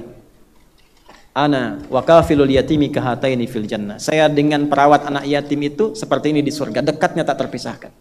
Ana wa kafilul yatimi kahataini fil jannah. Saya dengan perawat anak yatim itu seperti ini di surga, dekatnya tak terpisahkan.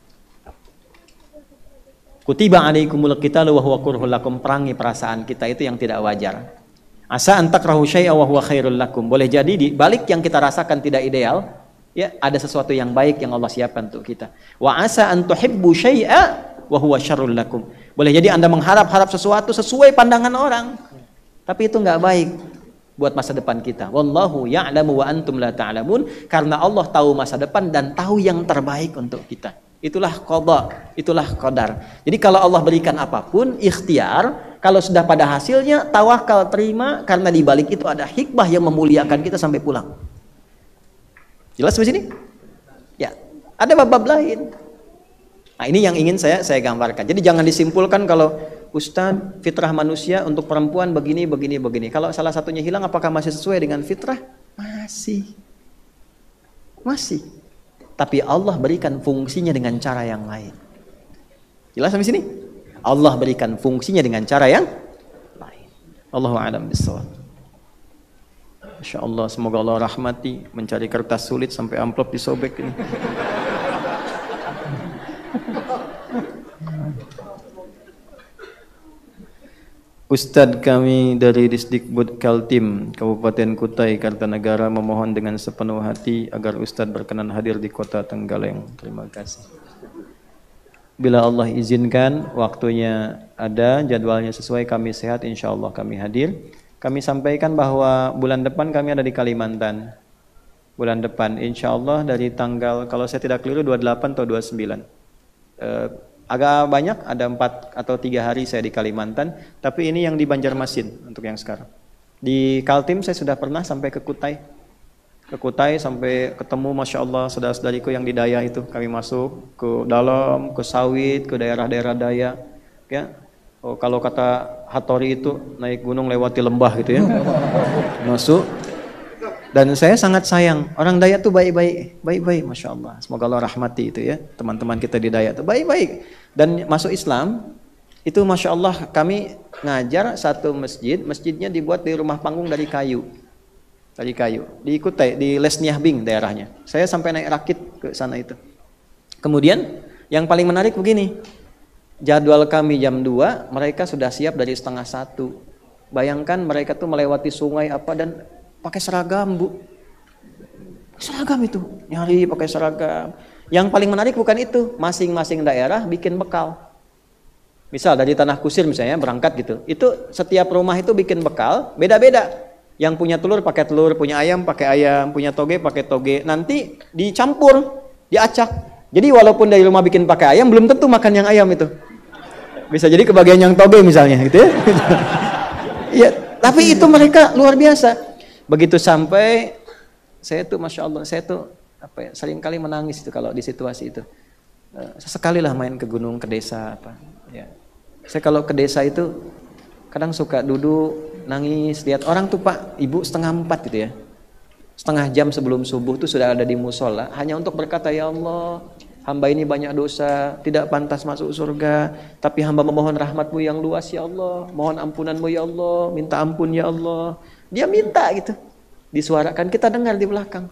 Kutiba alaikumul qitalu wa huwa kurhul lakum, perangi perasaan kita itu yang tidak wajar. Asa an takrahu syai'a wa huwa khairul lakum. Boleh jadi di balik yang kita rasakan tidak ideal, ya ada sesuatu yang baik yang Allah siapkan untuk kita. Wa asa an tuhibbu syai'a wa huwa syarrul lakum. Boleh jadi Anda mengharap-harap sesuatu sesuai pandangan orang, tapi itu nggak baik buat masa depan kita. Wallahu ya'lamu wa antum la ta'lamun, karena Allah tahu masa depan dan tahu yang terbaik untuk kita. Itulah qada, itulah qadar. Jadi kalau Allah berikan apapun, ikhtiar, kalau sudah pada hasilnya tawakal, terima, karena di balik itu ada hikmah yang memuliakan kita sampai pulang. Jelas di sini? Ya, ada bab-bab lain. Nah, ini yang ingin saya gambarkan. Jadi jangan disimpulkan kalau Ustadz, fitrah manusia untuk perempuan begini. Kalau salah satunya hilang, apakah masih sesuai dengan fitrah? Masih. Tapi Allah berikan fungsinya dengan cara yang lain. Jelas sampai sini? Allah berikan fungsinya dengan cara yang lain. Allahu a'lam bishawab. Masya Allah, semoga Allah rahmati. Mencari kertas sulit sampai amplop disobek ini. Ustadz, kami dari Disdikbud Kaltim, Kabupaten Kutai, Kartanegara memohon dengan sepenuh hati agar Ustadz berkenan hadir di kota Tenggaleng. Terima kasih. Bila Allah izinkan, waktunya ada, jadwalnya sesuai, kami sehat, insya Allah kami hadir. Kami sampaikan bahwa bulan depan kami ada di Kalimantan. Bulan depan, insya Allah dari tanggal, kalau saya tidak keliru 28 atau 29. Agak banyak, ada 4 atau 3 hari saya di Kalimantan, tapi ini yang di Banjarmasin untuk yang sekarang. Di Kaltim saya sudah pernah sampai ke Kutai. Ke Kutai sampai ketemu, Masya Allah, saudara-saudariku yang di Daya itu. Kami masuk ke dalam, ke sawit, ke daerah-daerah Daya. Ya. Oh, kalau kata Hattori itu, naik gunung lewati lembah gitu ya. Masuk. Dan saya sangat sayang, orang Dayak tuh baik-baik, Masya Allah. Semoga Allah rahmati itu ya, teman-teman kita di Dayak tuh baik-baik. Dan masuk Islam, itu Masya Allah kami ngajar satu masjid, masjidnya dibuat di rumah panggung dari kayu. Di Kutai, di Lesniahbing daerahnya. Saya sampai naik rakit ke sana itu. Kemudian, yang paling menarik begini, jadwal kami jam 2, mereka sudah siap dari 12:30. Bayangkan mereka tuh melewati sungai apa dan pakai seragam, Bu. Seragam itu, nyari pakai seragam. Yang paling menarik bukan itu, masing-masing daerah bikin bekal. Misal dari Tanah Kusir misalnya berangkat gitu. Itu setiap rumah itu bikin bekal, beda-beda. Yang punya telur pakai telur, punya ayam pakai ayam, punya toge pakai toge. Nanti dicampur, diacak. Jadi walaupun dari rumah bikin pakai ayam, belum tentu makan yang ayam itu. Bisa jadi kebagian yang toge misalnya gitu ya. Iya, tapi itu mereka luar biasa. Begitu sampai, saya tuh Masya Allah, saya tuh sering kali menangis itu kalau di situasi itu. Sesekali lah main ke gunung, ke desa apa. Ya. Saya kalau ke desa itu kadang suka duduk nangis, lihat orang tuh Pak, Ibu 3:30 gitu ya. Setengah jam sebelum subuh tuh sudah ada di musola, hanya untuk berkata, ya Allah, hamba ini banyak dosa, tidak pantas masuk surga, tapi hamba memohon rahmat-Mu yang luas ya Allah, mohon ampunan-Mu ya Allah, minta ampun ya Allah. Dia minta gitu, disuarakan, kita dengar di belakang.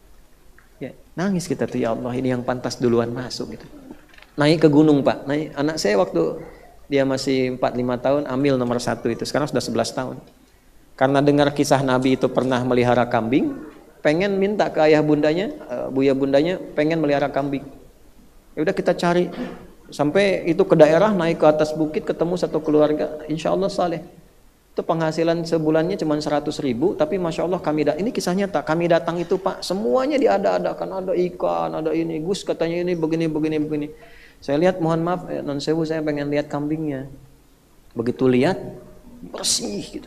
Ya, nangis kita tuh, ya Allah, ini yang pantas duluan masuk gitu. Naik ke gunung Pak, naik. Anak saya waktu dia masih 4-5 tahun ambil nomor 1 itu, sekarang sudah 11 tahun. Karena dengar kisah Nabi itu pernah melihara kambing, pengen minta ke ayah bundanya, buya bundanya, pengen melihara kambing. Ya udah kita cari, sampai itu ke daerah, naik ke atas bukit, ketemu satu keluarga, insya Allah saleh. Itu penghasilan sebulannya cuma 100.000, tapi Masya Allah ini kisah nyata, kami datang itu Pak, semuanya diada-adakan, ada ikan, ada ini, Gus katanya ini begini. Saya lihat, mohon maaf, non sewu, saya pengen lihat kambingnya. Begitu lihat, bersih gitu.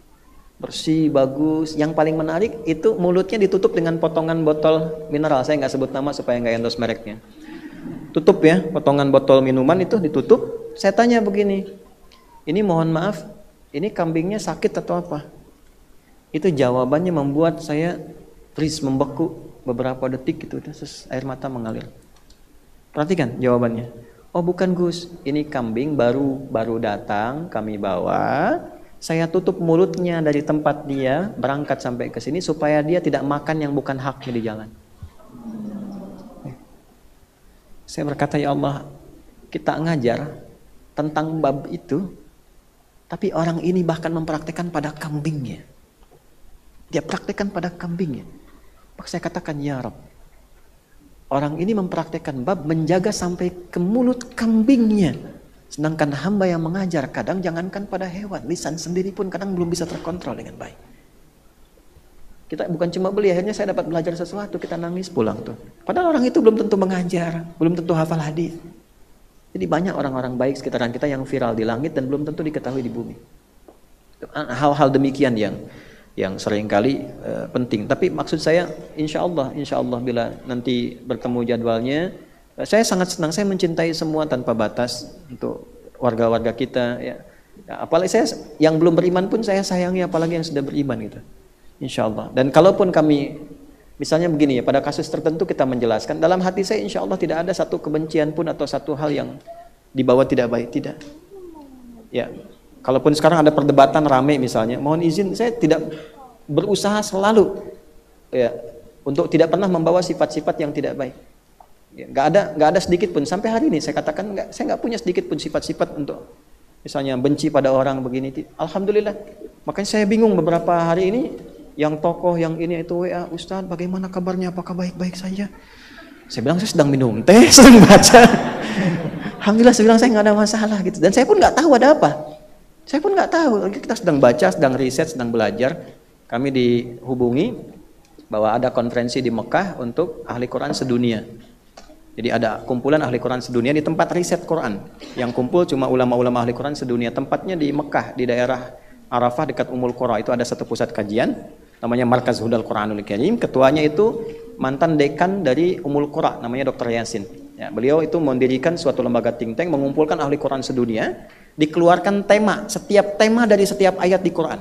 Bersih, bagus. Yang paling menarik itu mulutnya ditutup dengan potongan botol mineral. Saya nggak sebut nama supaya nggak endorse mereknya. Tutup ya, potongan botol minuman itu ditutup. Saya tanya begini, ini mohon maaf, ini kambingnya sakit atau apa? Itu jawabannya membuat saya freeze, membeku beberapa detik gitu, terus air mata mengalir. Perhatikan jawabannya. Oh bukan Gus, ini kambing baru datang, kami bawa. Saya tutup mulutnya dari tempat dia berangkat sampai ke sini supaya dia tidak makan yang bukan haknya di jalan. Saya berkata, ya Allah, kita ngajar tentang bab itu, tapi orang ini bahkan mempraktekkan pada kambingnya. Dia praktekkan pada kambingnya. Maka saya katakan, ya Rabb, orang ini mempraktekkan bab menjaga sampai ke mulut kambingnya. Sedangkan hamba yang mengajar kadang jangankan pada hewan, lisan sendiri pun kadang belum bisa terkontrol dengan baik. Kita bukan cuma beli, akhirnya saya dapat belajar sesuatu, kita nangis pulang tuh. Padahal orang itu belum tentu mengajar, belum tentu hafal hadis. Jadi banyak orang-orang baik sekitaran kita yang viral di langit dan belum tentu diketahui di bumi. Hal-hal demikian yang seringkali penting. Tapi maksud saya, insya Allah bila nanti bertemu jadwalnya, saya sangat senang. Saya mencintai semua tanpa batas untuk warga-warga kita. Ya. Apalagi saya yang belum beriman pun saya sayangi, apalagi yang sudah beriman gitu. Insya Allah. Dan kalaupun kami misalnya begini ya, pada kasus tertentu kita menjelaskan, dalam hati saya insya Allah tidak ada satu kebencian pun atau satu hal yang dibawa tidak baik, tidak. Ya. Kalaupun sekarang ada perdebatan rame misalnya, mohon izin saya tidak berusaha selalu ya untuk tidak pernah membawa sifat-sifat yang tidak baik. Ya, nggak ada sedikit pun sampai hari ini saya katakan saya nggak punya sedikit pun sifat-sifat untuk misalnya benci pada orang begini. Alhamdulillah. Makanya saya bingung beberapa hari ini yang tokoh yang ini itu WA, Ustadz bagaimana kabarnya, apakah baik-baik saja? Saya bilang saya sedang minum teh, sedang baca. Alhamdulillah saya bilang saya nggak ada masalah gitu. Dan saya pun nggak tahu ada apa. Saya pun nggak tahu. Kita sedang baca, sedang riset, sedang belajar. Kami dihubungi bahwa ada konferensi di Mekah untuk ahli Quran sedunia. Jadi ada kumpulan ahli Quran sedunia di tempat riset Quran. Yang kumpul cuma ulama-ulama ahli Quran sedunia. Tempatnya di Mekah, di daerah Arafah dekat Ummul Qura. Itu ada satu pusat kajian namanya Markaz Hudal Quranul Karim. Ketuanya itu mantan dekan dari Ummul Qura, namanya Dr. Yasin. Ya, beliau itu mendirikan suatu lembaga think tank mengumpulkan ahli Quran sedunia, dikeluarkan tema, setiap tema dari setiap ayat di Quran.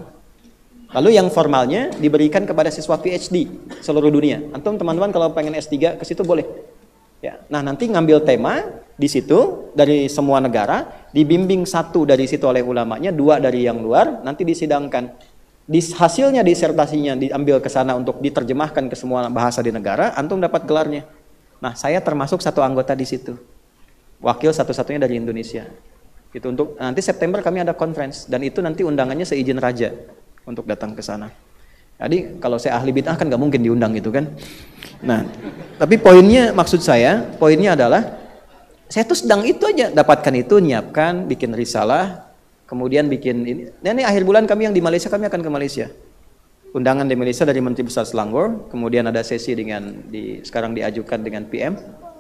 Lalu yang formalnya diberikan kepada siswa PhD seluruh dunia. Antum teman-teman kalau pengen S3 ke situ boleh. Ya, nah nanti ngambil tema di situ dari semua negara, dibimbing satu dari situ oleh ulamanya, dua dari yang luar, nanti disidangkan. Hasilnya disertasinya diambil ke sana untuk diterjemahkan ke semua bahasa di negara, antum dapat gelarnya. Nah, saya termasuk satu anggota di situ. Wakil satu-satunya dari Indonesia. Itu untuk nanti September kami ada conference dan itu nanti undangannya seizin raja untuk datang ke sana. Jadi kalau saya ahli bid'ah kan nggak mungkin diundang gitu kan. Nah, tapi poinnya maksud saya, poinnya adalah saya tuh sedang itu aja, dapatkan itu, nyiapkan, bikin risalah, kemudian bikin ini. Dan ini akhir bulan kami yang di Malaysia, kami akan ke Malaysia. Undangan di Malaysia dari Menteri Besar Selangor, kemudian ada sesi sekarang diajukan dengan PM.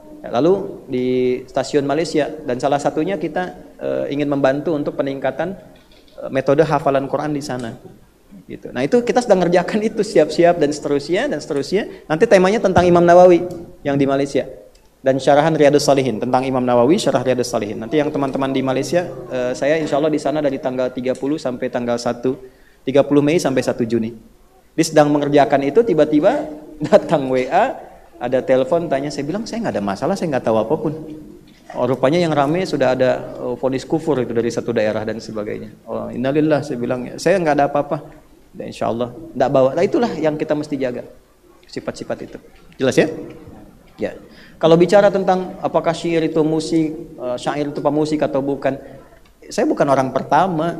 Lalu di stasiun Malaysia dan salah satunya kita ingin membantu untuk peningkatan metode hafalan Quran di sana. Gitu. Nah itu kita sedang ngerjakan itu siap-siap dan seterusnya. Nanti temanya tentang Imam Nawawi yang di Malaysia dan syarahan Riyadhus Shalihin tentang Imam Nawawi, syarah Riyadhus Shalihin. Nanti yang teman-teman di Malaysia, saya insya Allah di sana dari tanggal 30 sampai tanggal 30 Mei sampai 1 Juni. Dia sedang mengerjakan itu, tiba-tiba datang WA, ada telepon tanya, saya bilang saya nggak ada masalah, saya nggak tahu apapun. Oh, rupanya yang rame sudah ada vonis kufur itu dari satu daerah dan sebagainya. Oh, innalillah, saya bilang saya nggak ada apa-apa. Dan insya Allah nggak bawa. Nah itulah yang kita mesti jaga, sifat-sifat itu. Jelas ya? Ya. Kalau bicara tentang apakah syair itu musik, syair itu pemusik atau bukan, saya bukan orang pertama.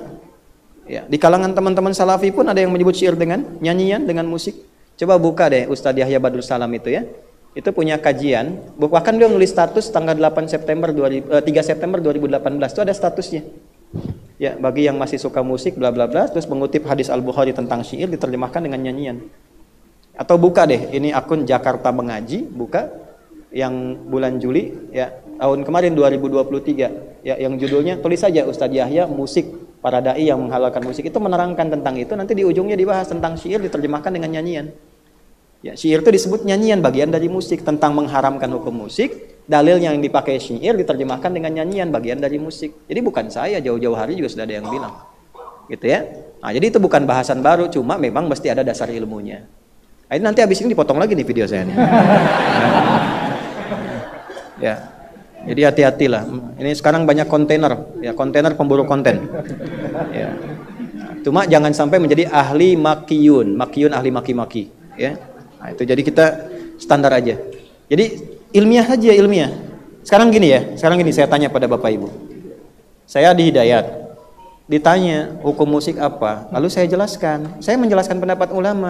Ya, di kalangan teman-teman salafi pun ada yang menyebut syair dengan nyanyian, dengan musik. Coba buka deh Ustadz Yahya Badrul Salam itu ya. Itu punya kajian, bahkan dia nulis status tanggal 3 September 2018 itu ada statusnya. Ya, bagi yang masih suka musik bla bla bla, terus mengutip hadis Al-Bukhari tentang syair diterjemahkan dengan nyanyian. Atau buka deh, ini akun Jakarta Mengaji, buka yang bulan Juli ya, tahun kemarin 2023 ya, yang judulnya tulis saja Ustadz Yahya musik, para dai yang menghalalkan musik, itu menerangkan tentang itu. Nanti di ujungnya dibahas tentang syair diterjemahkan dengan nyanyian. Ya, syair itu disebut nyanyian, bagian dari musik, tentang mengharamkan hukum musik. Dalilnya yang dipakai syair diterjemahkan dengan nyanyian, bagian dari musik. Jadi bukan saya, jauh-jauh hari juga sudah ada yang bilang. Gitu ya. Nah, jadi itu bukan bahasan baru, cuma memang mesti ada dasar ilmunya. Nah, ini nanti habis ini dipotong lagi nih video saya nih. Ya. Jadi hati-hatilah. Ini sekarang banyak kontainer, ya, kontainer pemburu konten. Ya. Cuma jangan sampai menjadi ahli makiyun, makiyun ahli maki-maki, ya. Nah, itu jadi kita standar aja. Jadi ilmiah aja, ilmiah. Sekarang gini saya tanya pada Bapak Ibu. Saya di Hidayat, ditanya hukum musik apa, lalu saya jelaskan. Saya menjelaskan pendapat ulama.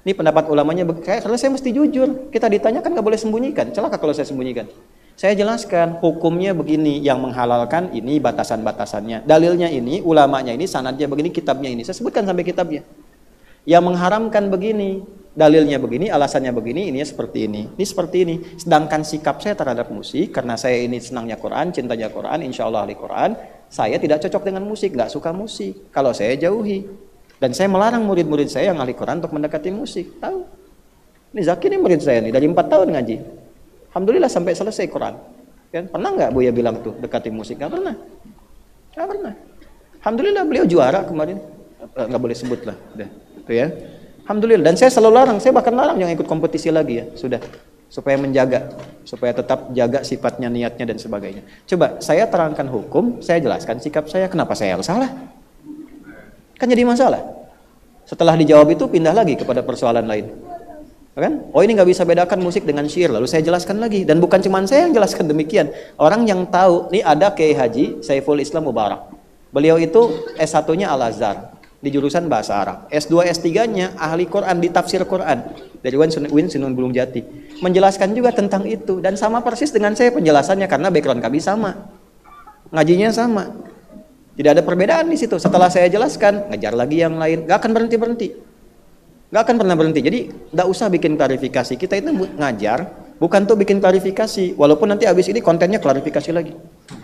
Ini pendapat ulamanya, karena saya mesti jujur. Kita ditanya kan nggak boleh sembunyikan. Celaka kalau saya sembunyikan. Saya jelaskan hukumnya begini, yang menghalalkan ini batasan-batasannya. Dalilnya ini, ulamanya ini, sanadnya begini, kitabnya ini. Saya sebutkan sampai kitabnya. Yang mengharamkan begini, dalilnya begini, alasannya begini, ini seperti ini. Ini seperti ini. Sedangkan sikap saya terhadap musik, karena saya ini senangnya Quran, cintanya Quran, insya Allah ahli Quran, saya tidak cocok dengan musik, nggak suka musik. Kalau saya jauhi. Dan saya melarang murid-murid saya yang ahli Quran untuk mendekati musik. Tahu? Ini Zaki ini murid saya nih, dari 4 tahun ngaji. Alhamdulillah sampai selesai Quran. Kan? Pernah nggak Buya bilang tuh dekati musik? Nggak pernah. Nggak pernah. Alhamdulillah beliau juara kemarin. Nggak boleh sebut lah. Udah. Itu ya. Alhamdulillah. Dan saya selalu larang. Saya bahkan larang yang ikut kompetisi lagi ya. Sudah. Supaya menjaga. Supaya tetap jaga sifatnya, niatnya dan sebagainya. Coba saya terangkan hukum. Saya jelaskan sikap saya. Kenapa saya harus salah? Kan jadi masalah. Setelah dijawab itu pindah lagi kepada persoalan lain. Kan? Oh ini nggak bisa bedakan musik dengan syair. Lalu saya jelaskan lagi. Dan bukan cuma saya yang jelaskan demikian. Orang yang tahu, ini ada Kiai Haji Saiful Islam Mubarak. Beliau itu S1-nya Al-Azhar di jurusan bahasa Arab. S2, S3-nya ahli Quran di tafsir Quran dari Win Sinun Bulung Jati. Menjelaskan juga tentang itu dan sama persis dengan saya penjelasannya karena background kami sama. Ngajinya sama. Tidak ada perbedaan di situ. Setelah saya jelaskan, ngejar lagi yang lain. Gak akan berhenti-berhenti. Gak akan pernah berhenti. Jadi, gak usah bikin klarifikasi. Kita itu ngajar, bukan tuh bikin klarifikasi. Walaupun nanti habis ini kontennya klarifikasi lagi.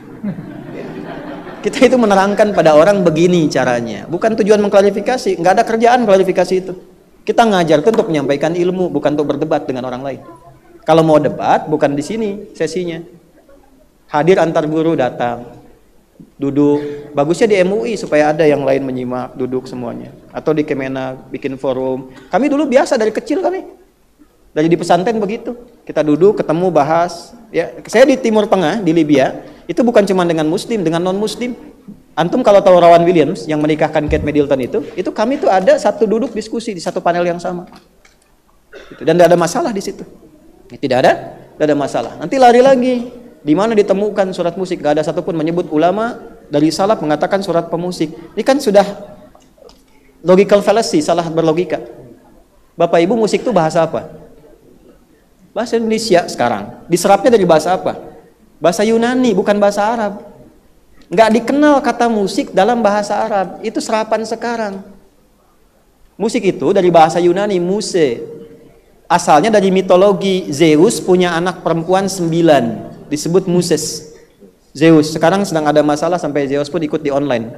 Kita itu menerangkan pada orang begini caranya. Bukan tujuan mengklarifikasi. Gak ada kerjaan klarifikasi itu. Kita ngajar itu untuk menyampaikan ilmu, bukan untuk berdebat dengan orang lain. Kalau mau debat, bukan di sini sesinya. Hadir antar guru datang. Duduk, bagusnya di MUI supaya ada yang lain menyimak, duduk semuanya. Atau di Kemenak, bikin forum. Kami dulu biasa dari kecil kami. Dari di pesantren begitu. Kita duduk, ketemu, bahas. Ya, saya di Timur Tengah, di Libya, itu bukan cuma dengan muslim, dengan non-muslim. Antum kalau tahu Rowan Williams yang menikahkan Kate Middleton itu kami tuh ada satu duduk diskusi di satu panel yang sama. Dan tidak ada masalah di situ. Tidak ada masalah. Nanti lari lagi. Di mana ditemukan surat musik? Gak ada satupun menyebut ulama dari salaf mengatakan surat pemusik. Ini kan sudah logical fallacy, salah berlogika. Bapak Ibu, musik itu bahasa apa? Bahasa Indonesia sekarang. Diserapnya dari bahasa apa? Bahasa Yunani, bukan bahasa Arab. Nggak dikenal kata musik dalam bahasa Arab. Itu serapan sekarang. Musik itu dari bahasa Yunani, muse. Asalnya dari mitologi. Zeus punya anak perempuan 9. Disebut Muses. Zeus. Sekarang sedang ada masalah sampai Zeus pun ikut di online.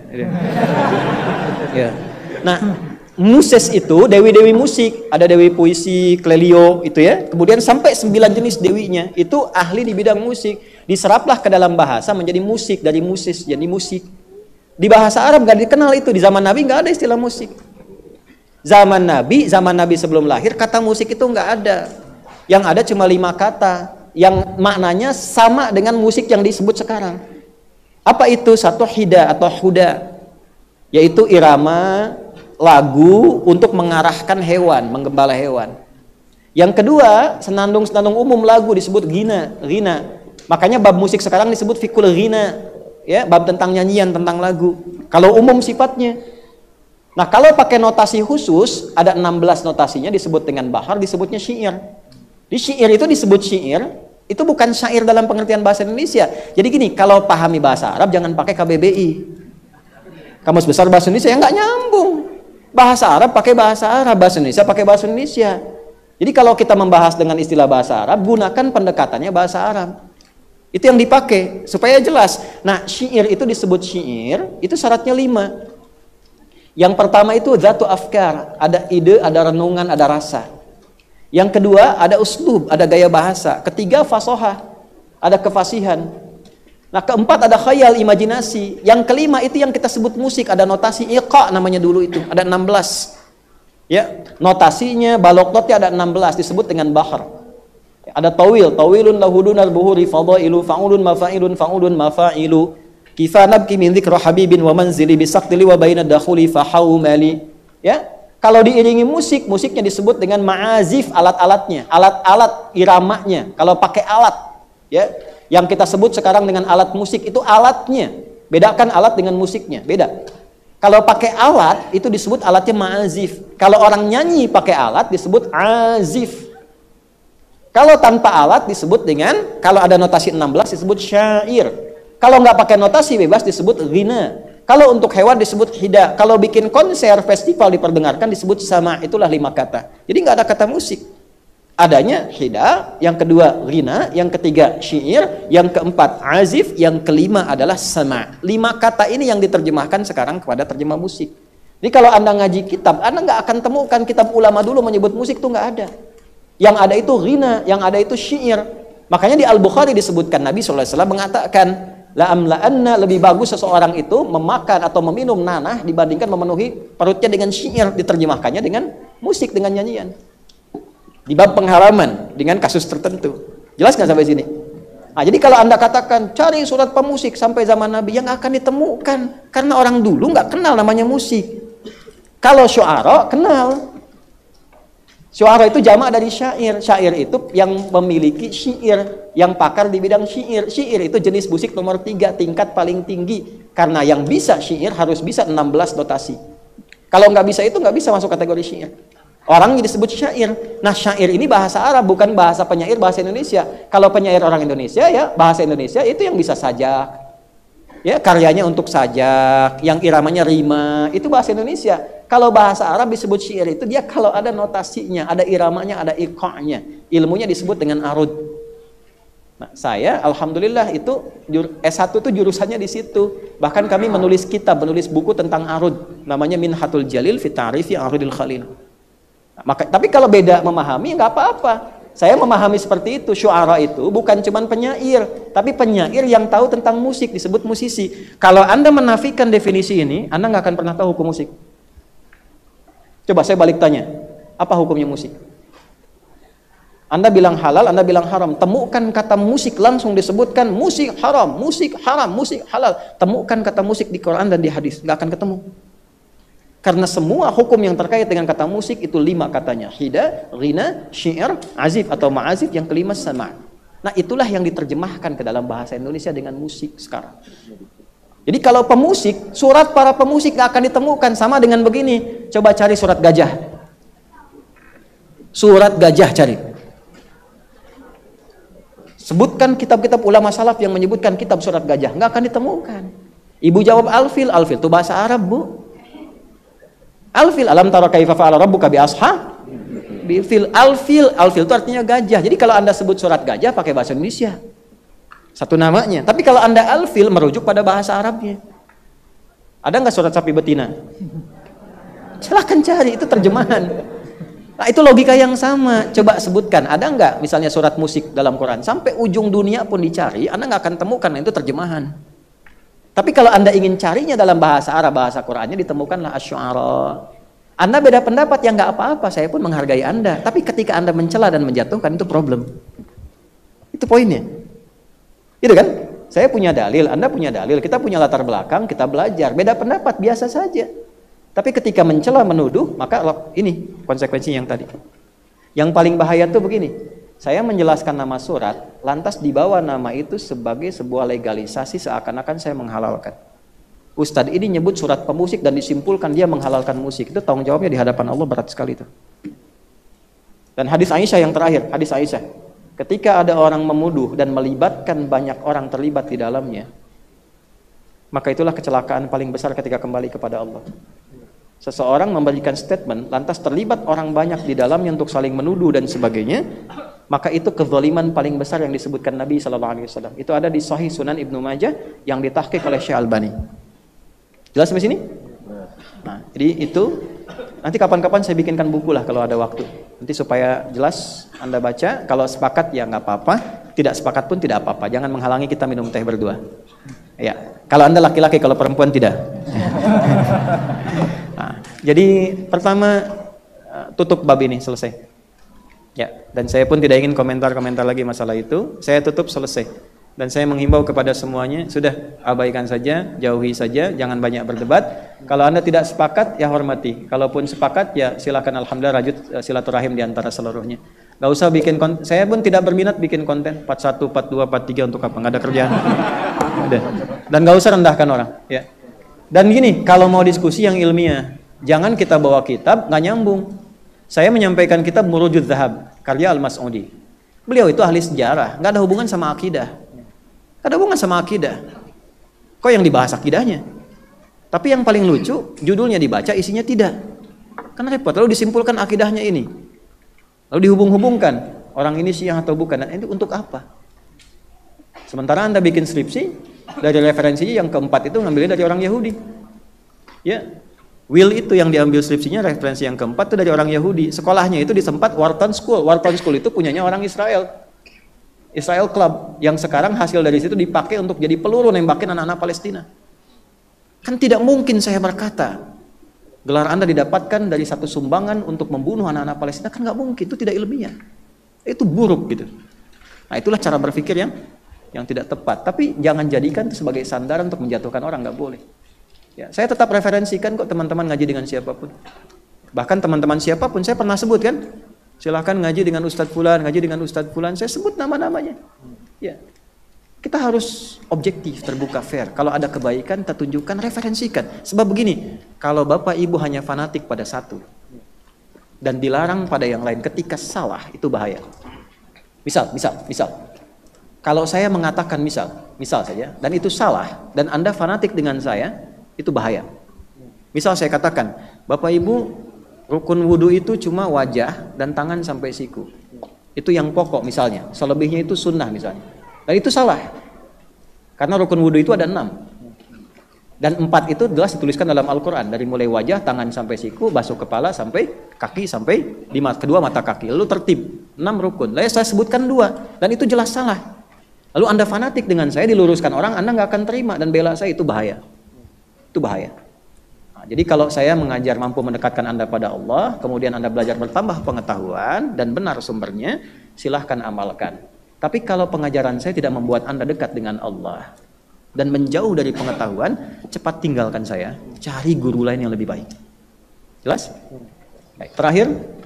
Ya. Nah, Muses itu dewi-dewi musik. Ada dewi puisi, Clelio itu ya. Kemudian sampai 9 jenis dewinya. Itu ahli di bidang musik. Diseraplah ke dalam bahasa menjadi musik. Dari Muses jadi musik. Di bahasa Arab gak dikenal itu. Di zaman Nabi gak ada istilah musik. Zaman Nabi sebelum lahir kata musik itu gak ada. Yang ada cuma 5 kata. Yang maknanya sama dengan musik yang disebut sekarang. Apa itu? Satu hida atau huda, yaitu irama lagu untuk mengarahkan hewan, menggembala hewan. Yang kedua, senandung-senandung umum lagu disebut ghina. Makanya bab musik sekarang disebut fikul ghina, ya, bab tentang nyanyian, tentang lagu. Kalau umum sifatnya. Nah, kalau pakai notasi khusus, ada 16 notasinya disebut dengan bahar, disebutnya syair. Di syair itu disebut syair, itu bukan syair dalam pengertian bahasa Indonesia. Jadi gini, kalau pahami bahasa Arab jangan pakai KBBI. Kamus Besar Bahasa Indonesia nggak nyambung. Bahasa Arab pakai bahasa Arab, bahasa Indonesia pakai bahasa Indonesia. Jadi kalau kita membahas dengan istilah bahasa Arab, gunakan pendekatannya bahasa Arab. Itu yang dipakai supaya jelas. Nah, syair itu disebut syair, itu syaratnya 5. Yang pertama itu zatu afkar, ada ide, ada renungan, ada rasa. Yang kedua, ada uslub, ada gaya bahasa. Ketiga, fasohah, ada kefasihan. Nah, keempat, ada khayal, imajinasi. Yang kelima, itu yang kita sebut musik, ada notasi iqa namanya dulu itu, ada 16. Ya, notasinya, balokotnya ada 16, disebut dengan bahar. Ada tawilun lahudun al-buhuri fadailu fa'ulun mafa'ilu kifa nabki min dzikra habibin wa manzili bisaqtili wa baina dakhuli fahawmali. Ya, kalau diiringi musik, musiknya disebut dengan ma'azif, alat-alatnya, alat-alat iramanya. Kalau pakai alat, ya, yang kita sebut sekarang dengan alat musik itu alatnya. Bedakan alat dengan musiknya, beda. Kalau pakai alat itu disebut alatnya ma'azif. Kalau orang nyanyi pakai alat disebut azif. Kalau tanpa alat disebut dengan, kalau ada notasi 16 disebut syair. Kalau nggak pakai notasi bebas disebut ghina. Kalau untuk hewan disebut hida. Kalau bikin konser, festival diperdengarkan disebut sama. Itulah 5 kata. Jadi nggak ada kata musik. Adanya hida, yang kedua ghina, yang ketiga syair, yang keempat azif, yang kelima adalah sama. 5 kata ini yang diterjemahkan sekarang kepada terjemah musik. Jadi kalau Anda ngaji kitab, Anda nggak akan temukan kitab ulama dulu menyebut musik, itu nggak ada. Yang ada itu ghina, yang ada itu syair. Makanya di Al-Bukhari disebutkan Nabi SAW mengatakan, la'amla'anna, lebih bagus seseorang itu memakan atau meminum nanah dibandingkan memenuhi perutnya dengan syair. Diterjemahkannya dengan musik, dengan nyanyian. Di bab pengharaman dengan kasus tertentu. Jelas nggak sampai sini? Nah, jadi kalau Anda katakan cari surat pemusik sampai zaman Nabi, yang akan ditemukan, karena orang dulu nggak kenal namanya musik. Kalau syu'ara kenal. Syu'ara itu jamak dari syair. Syair itu yang memiliki syair, yang pakar di bidang syair. Syair itu jenis musik nomor 3, tingkat paling tinggi. Karena yang bisa syair harus bisa 16 notasi. Kalau nggak bisa itu nggak bisa masuk kategori syair. Orang yang disebut syair. Nah, syair ini bahasa Arab, bukan bahasa penyair bahasa Indonesia. Kalau penyair orang Indonesia, ya bahasa Indonesia itu yang bisa sajak. Ya, karyanya untuk sajak, yang iramanya rima, itu bahasa Indonesia. Kalau bahasa Arab disebut syair itu dia kalau ada notasinya, ada iramanya, ada iqa'nya. Ilmunya disebut dengan arud. Nah, saya alhamdulillah itu S1 itu jurusannya di situ. Bahkan kami menulis kitab, menulis buku tentang arud. Namanya Minhatul Jalil fi Ta'rifi Arudil Khalil. Tapi kalau beda memahami nggak apa-apa. Saya memahami seperti itu. Syu'ara itu bukan cuma penyair, tapi penyair yang tahu tentang musik disebut musisi. Kalau Anda menafikan definisi ini, Anda nggak akan pernah tahu hukum musik. Coba saya balik tanya, apa hukumnya musik? Anda bilang halal, Anda bilang haram. Temukan kata musik, langsung disebutkan musik haram, musik haram, musik halal. Temukan kata musik di Quran dan di hadis, nggak akan ketemu. Karena semua hukum yang terkait dengan kata musik itu 5 katanya. Hida, ghina, syair, azif atau ma'azif, yang kelima sama. Nah, itulah yang diterjemahkan ke dalam bahasa Indonesia dengan musik sekarang. Jadi kalau pemusik, surat para pemusik gak akan ditemukan. Sama dengan begini, coba cari surat gajah. Surat gajah cari. Sebutkan kitab-kitab ulama salaf yang menyebutkan kitab surat gajah, gak akan ditemukan. Ibu jawab alfil, alfil itu bahasa Arab, Bu. Alfil, alam tara kaifa fa'ala rabbuka bi fil alfil, alfil itu artinya gajah. Jadi kalau Anda sebut surat gajah pakai bahasa Indonesia, satu namanya. Tapi kalau Anda alfil merujuk pada bahasa Arabnya. Ada nggak surat sapi betina? Silahkan cari, itu terjemahan. Nah, itu logika yang sama. Coba sebutkan, ada nggak misalnya surat musik dalam Quran? Sampai ujung dunia pun dicari, Anda nggak akan temukan. Itu terjemahan. Tapi kalau Anda ingin carinya dalam bahasa Arab, bahasa Qurannya, ditemukanlah asy'ara. Anda beda pendapat, yang nggak apa-apa, saya pun menghargai Anda. Tapi ketika Anda mencela dan menjatuhkan, itu problem. Itu poinnya. Gitu kan? Saya punya dalil, Anda punya dalil, kita punya latar belakang, kita belajar. Beda pendapat, biasa saja. Tapi ketika mencela, menuduh, maka ini konsekuensi yang tadi. Yang paling bahaya tuh begini. Saya menjelaskan nama surat, lantas dibawa nama itu sebagai sebuah legalisasi seakan-akan saya menghalalkan. Ustadz ini nyebut surat pemusik dan disimpulkan dia menghalalkan musik. Itu tanggung jawabnya di hadapan Allah berat sekali itu. Dan hadis Aisyah yang terakhir, hadis Aisyah. Ketika ada orang memuduh dan melibatkan banyak orang terlibat di dalamnya, maka itulah kecelakaan paling besar ketika kembali kepada Allah. Seseorang memberikan statement, lantas terlibat orang banyak di dalamnya untuk saling menuduh dan sebagainya, maka itu kezaliman paling besar yang disebutkan Nabi SAW. Itu ada di Sahih Sunan Ibnu Majah yang ditahqiq oleh Syekh Albani. Jelas sampai sini? Nah, jadi itu nanti kapan-kapan saya bikinkan buku lah kalau ada waktu. Nanti supaya jelas Anda baca. Kalau sepakat ya nggak apa-apa, tidak sepakat pun tidak apa-apa. Jangan menghalangi kita minum teh berdua. Ya, kalau Anda laki-laki, kalau perempuan tidak. Nah, jadi pertama tutup bab ini, selesai. Ya, dan saya pun tidak ingin komentar-komentar lagi masalah itu. Saya tutup, selesai. Dan saya menghimbau kepada semuanya, sudah abaikan saja, jauhi saja, jangan banyak berdebat. Kalau Anda tidak sepakat, ya hormati. Kalaupun sepakat, ya silakan alhamdulillah rajut silaturahim di antara seluruhnya. Gak usah bikin konten. Saya pun tidak berminat bikin konten 41, 42, 43 untuk apa? Nggak ada kerjaan. Udah. Dan gak usah rendahkan orang. Ya. Dan gini, kalau mau diskusi yang ilmiah, jangan kita bawa kitab nggak nyambung. Saya menyampaikan kitab Murujud Zahab karya Al-Mas'udi. Beliau itu ahli sejarah, nggak ada hubungan sama akidah. Nggak ada hubungan sama akidah. Kok yang dibahas akidahnya? Tapi yang paling lucu, judulnya dibaca, isinya tidak. Kan repot, lalu disimpulkan akidahnya ini. Lalu dihubung-hubungkan, orang ini Syiah atau bukan, dan itu untuk apa? Sementara Anda bikin skripsi, dari referensinya yang keempat itu ngambilnya dari orang Yahudi. Ya, Will itu yang diambil skripsinya, referensi yang keempat itu dari orang Yahudi. Sekolahnya itu di tempat Wharton School. Wharton School itu punyanya orang Israel. Israel Club, yang sekarang hasil dari situ dipakai untuk jadi peluru nembakin anak-anak Palestina. Kan tidak mungkin saya berkata, gelar Anda didapatkan dari satu sumbangan untuk membunuh anak-anak Palestina, kan nggak mungkin, itu tidak ilmiah. Itu buruk gitu. Nah, itulah cara berpikir yang tidak tepat. Tapi jangan jadikan itu sebagai sandaran untuk menjatuhkan orang, nggak boleh. Ya, saya tetap referensikan kok teman-teman ngaji dengan siapapun. Bahkan teman-teman siapapun saya pernah sebut kan, silahkan ngaji dengan Ustadz Fulan, ngaji dengan Ustadz Fulan, saya sebut nama-namanya. Ya, kita harus objektif, terbuka, fair. Kalau ada kebaikan, kita tunjukkan, referensikan. Sebab begini, kalau bapak ibu hanya fanatik pada satu dan dilarang pada yang lain ketika salah, itu bahaya. Misal. Kalau saya mengatakan misal saja, dan itu salah, dan Anda fanatik dengan saya, itu bahaya. Misal saya katakan, Bapak Ibu, rukun wudhu itu cuma wajah dan tangan sampai siku. Itu yang pokok misalnya, selebihnya itu sunnah misalnya. Dan itu salah. Karena rukun wudhu itu ada 6. Dan 4 itu jelas dituliskan dalam Al-Quran. Dari mulai wajah, tangan sampai siku, basuh kepala sampai kaki, sampai kedua mata kaki. Lalu tertib, 6 rukun. Lalu saya sebutkan 2, dan itu jelas salah. Lalu Anda fanatik dengan saya, diluruskan orang, Anda nggak akan terima, dan bela saya, itu bahaya. Itu bahaya. Nah, jadi kalau saya mengajar mampu mendekatkan Anda pada Allah, kemudian Anda belajar bertambah pengetahuan dan benar sumbernya, silahkan amalkan. Tapi kalau pengajaran saya tidak membuat Anda dekat dengan Allah dan menjauh dari pengetahuan, cepat tinggalkan saya, cari guru lain yang lebih baik. Jelas? Baik, terakhir,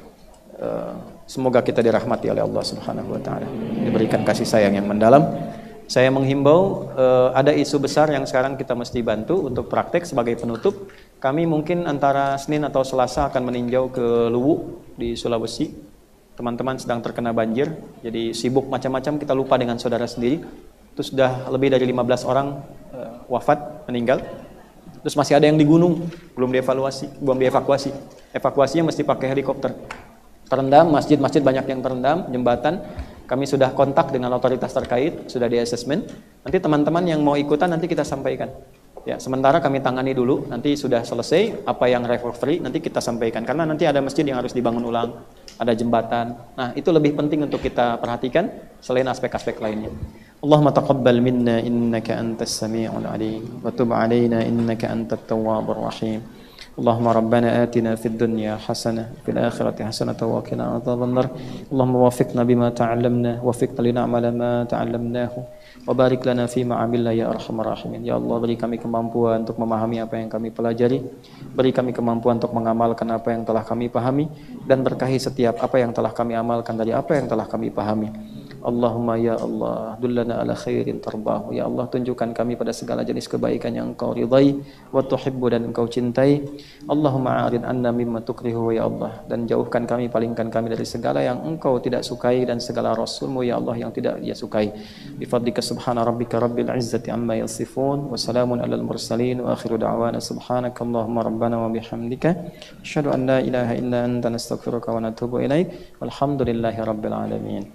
semoga kita dirahmati oleh Allah Subhanahu wa taala, diberikan kasih sayang yang mendalam. Saya menghimbau, ada isu besar yang sekarang kita mesti bantu untuk praktek. Sebagai penutup, kami mungkin antara Senin atau Selasa akan meninjau ke Luwu di Sulawesi. Teman-teman sedang terkena banjir, jadi sibuk macam-macam, kita lupa dengan saudara sendiri. Itu sudah lebih dari 15 orang wafat, meninggal. Terus masih ada yang di gunung, belum dievakuasi. Evakuasinya mesti pakai helikopter. Terendam, masjid-masjid banyak yang terendam, jembatan. Kami sudah kontak dengan otoritas terkait, sudah di assessment. Nanti teman-teman yang mau ikutan nanti kita sampaikan. Ya, sementara kami tangani dulu, nanti sudah selesai apa yang recovery nanti kita sampaikan. Karena nanti ada masjid yang harus dibangun ulang, ada jembatan. Nah, itu lebih penting untuk kita perhatikan selain aspek-aspek lainnya. Allahumma taqabbal minna innaka antas sami'ul alim wa tub 'alaina innaka antat tawwabur rahim. اللهم ربنا آتنا في الدنيا حسنة وفي الآخرة حسنة وقنا عذاب النار اللهم وفقنا بما تعلمنا وفقنا لنعمل ما تعلمناه وبارك لنا فيما عملنا ya arhamar rahimin. Ya Allah, beri kami kemampuan untuk memahami apa yang kami pelajari, beri kami kemampuan untuk mengamalkan apa yang telah kami pahami, dan berkahi setiap apa yang telah kami amalkan dari apa yang telah kami pahami. Allahumma ya Allah, dullana ala khairin tarbahu. Ya Allah, tunjukkan kami pada segala jenis kebaikan yang Engkau ridai wa tuhibbu dan Engkau cintai. Allahumma a'rid anna mimma tukrihu ya Allah, dan jauhkan kami, palingkan kami dari segala yang Engkau tidak sukai dan segala Rasul-Mu ya Allah yang tidak Dia sukai. Bi fadlika subhana rabbika rabbil izzati amma yasifun wa salamun alal mursalin wa akhiru da'wana subhanakallahumma rabbana wa bihamdika asyhadu an la ilaha illa anta nastaghfiruka wa natubu ilaik. Walhamdulillahi rabbil alamin.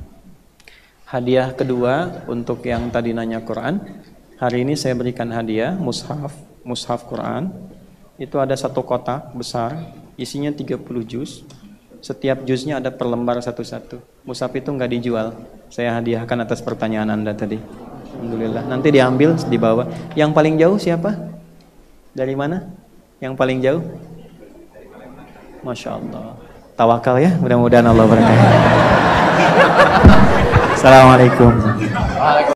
Hadiah kedua untuk yang tadi nanya Quran. Hari ini saya berikan hadiah mushaf Quran. Itu ada satu kotak besar, isinya 30 juz. Setiap juznya ada per lembar satu-satu. Mushaf itu nggak dijual. Saya hadiahkan atas pertanyaan Anda tadi. Alhamdulillah. Nanti diambil, dibawa. Yang paling jauh siapa? Dari mana? Yang paling jauh? Masya Allah. Tawakal ya, mudah-mudahan Allah berkati. Assalamualaikum.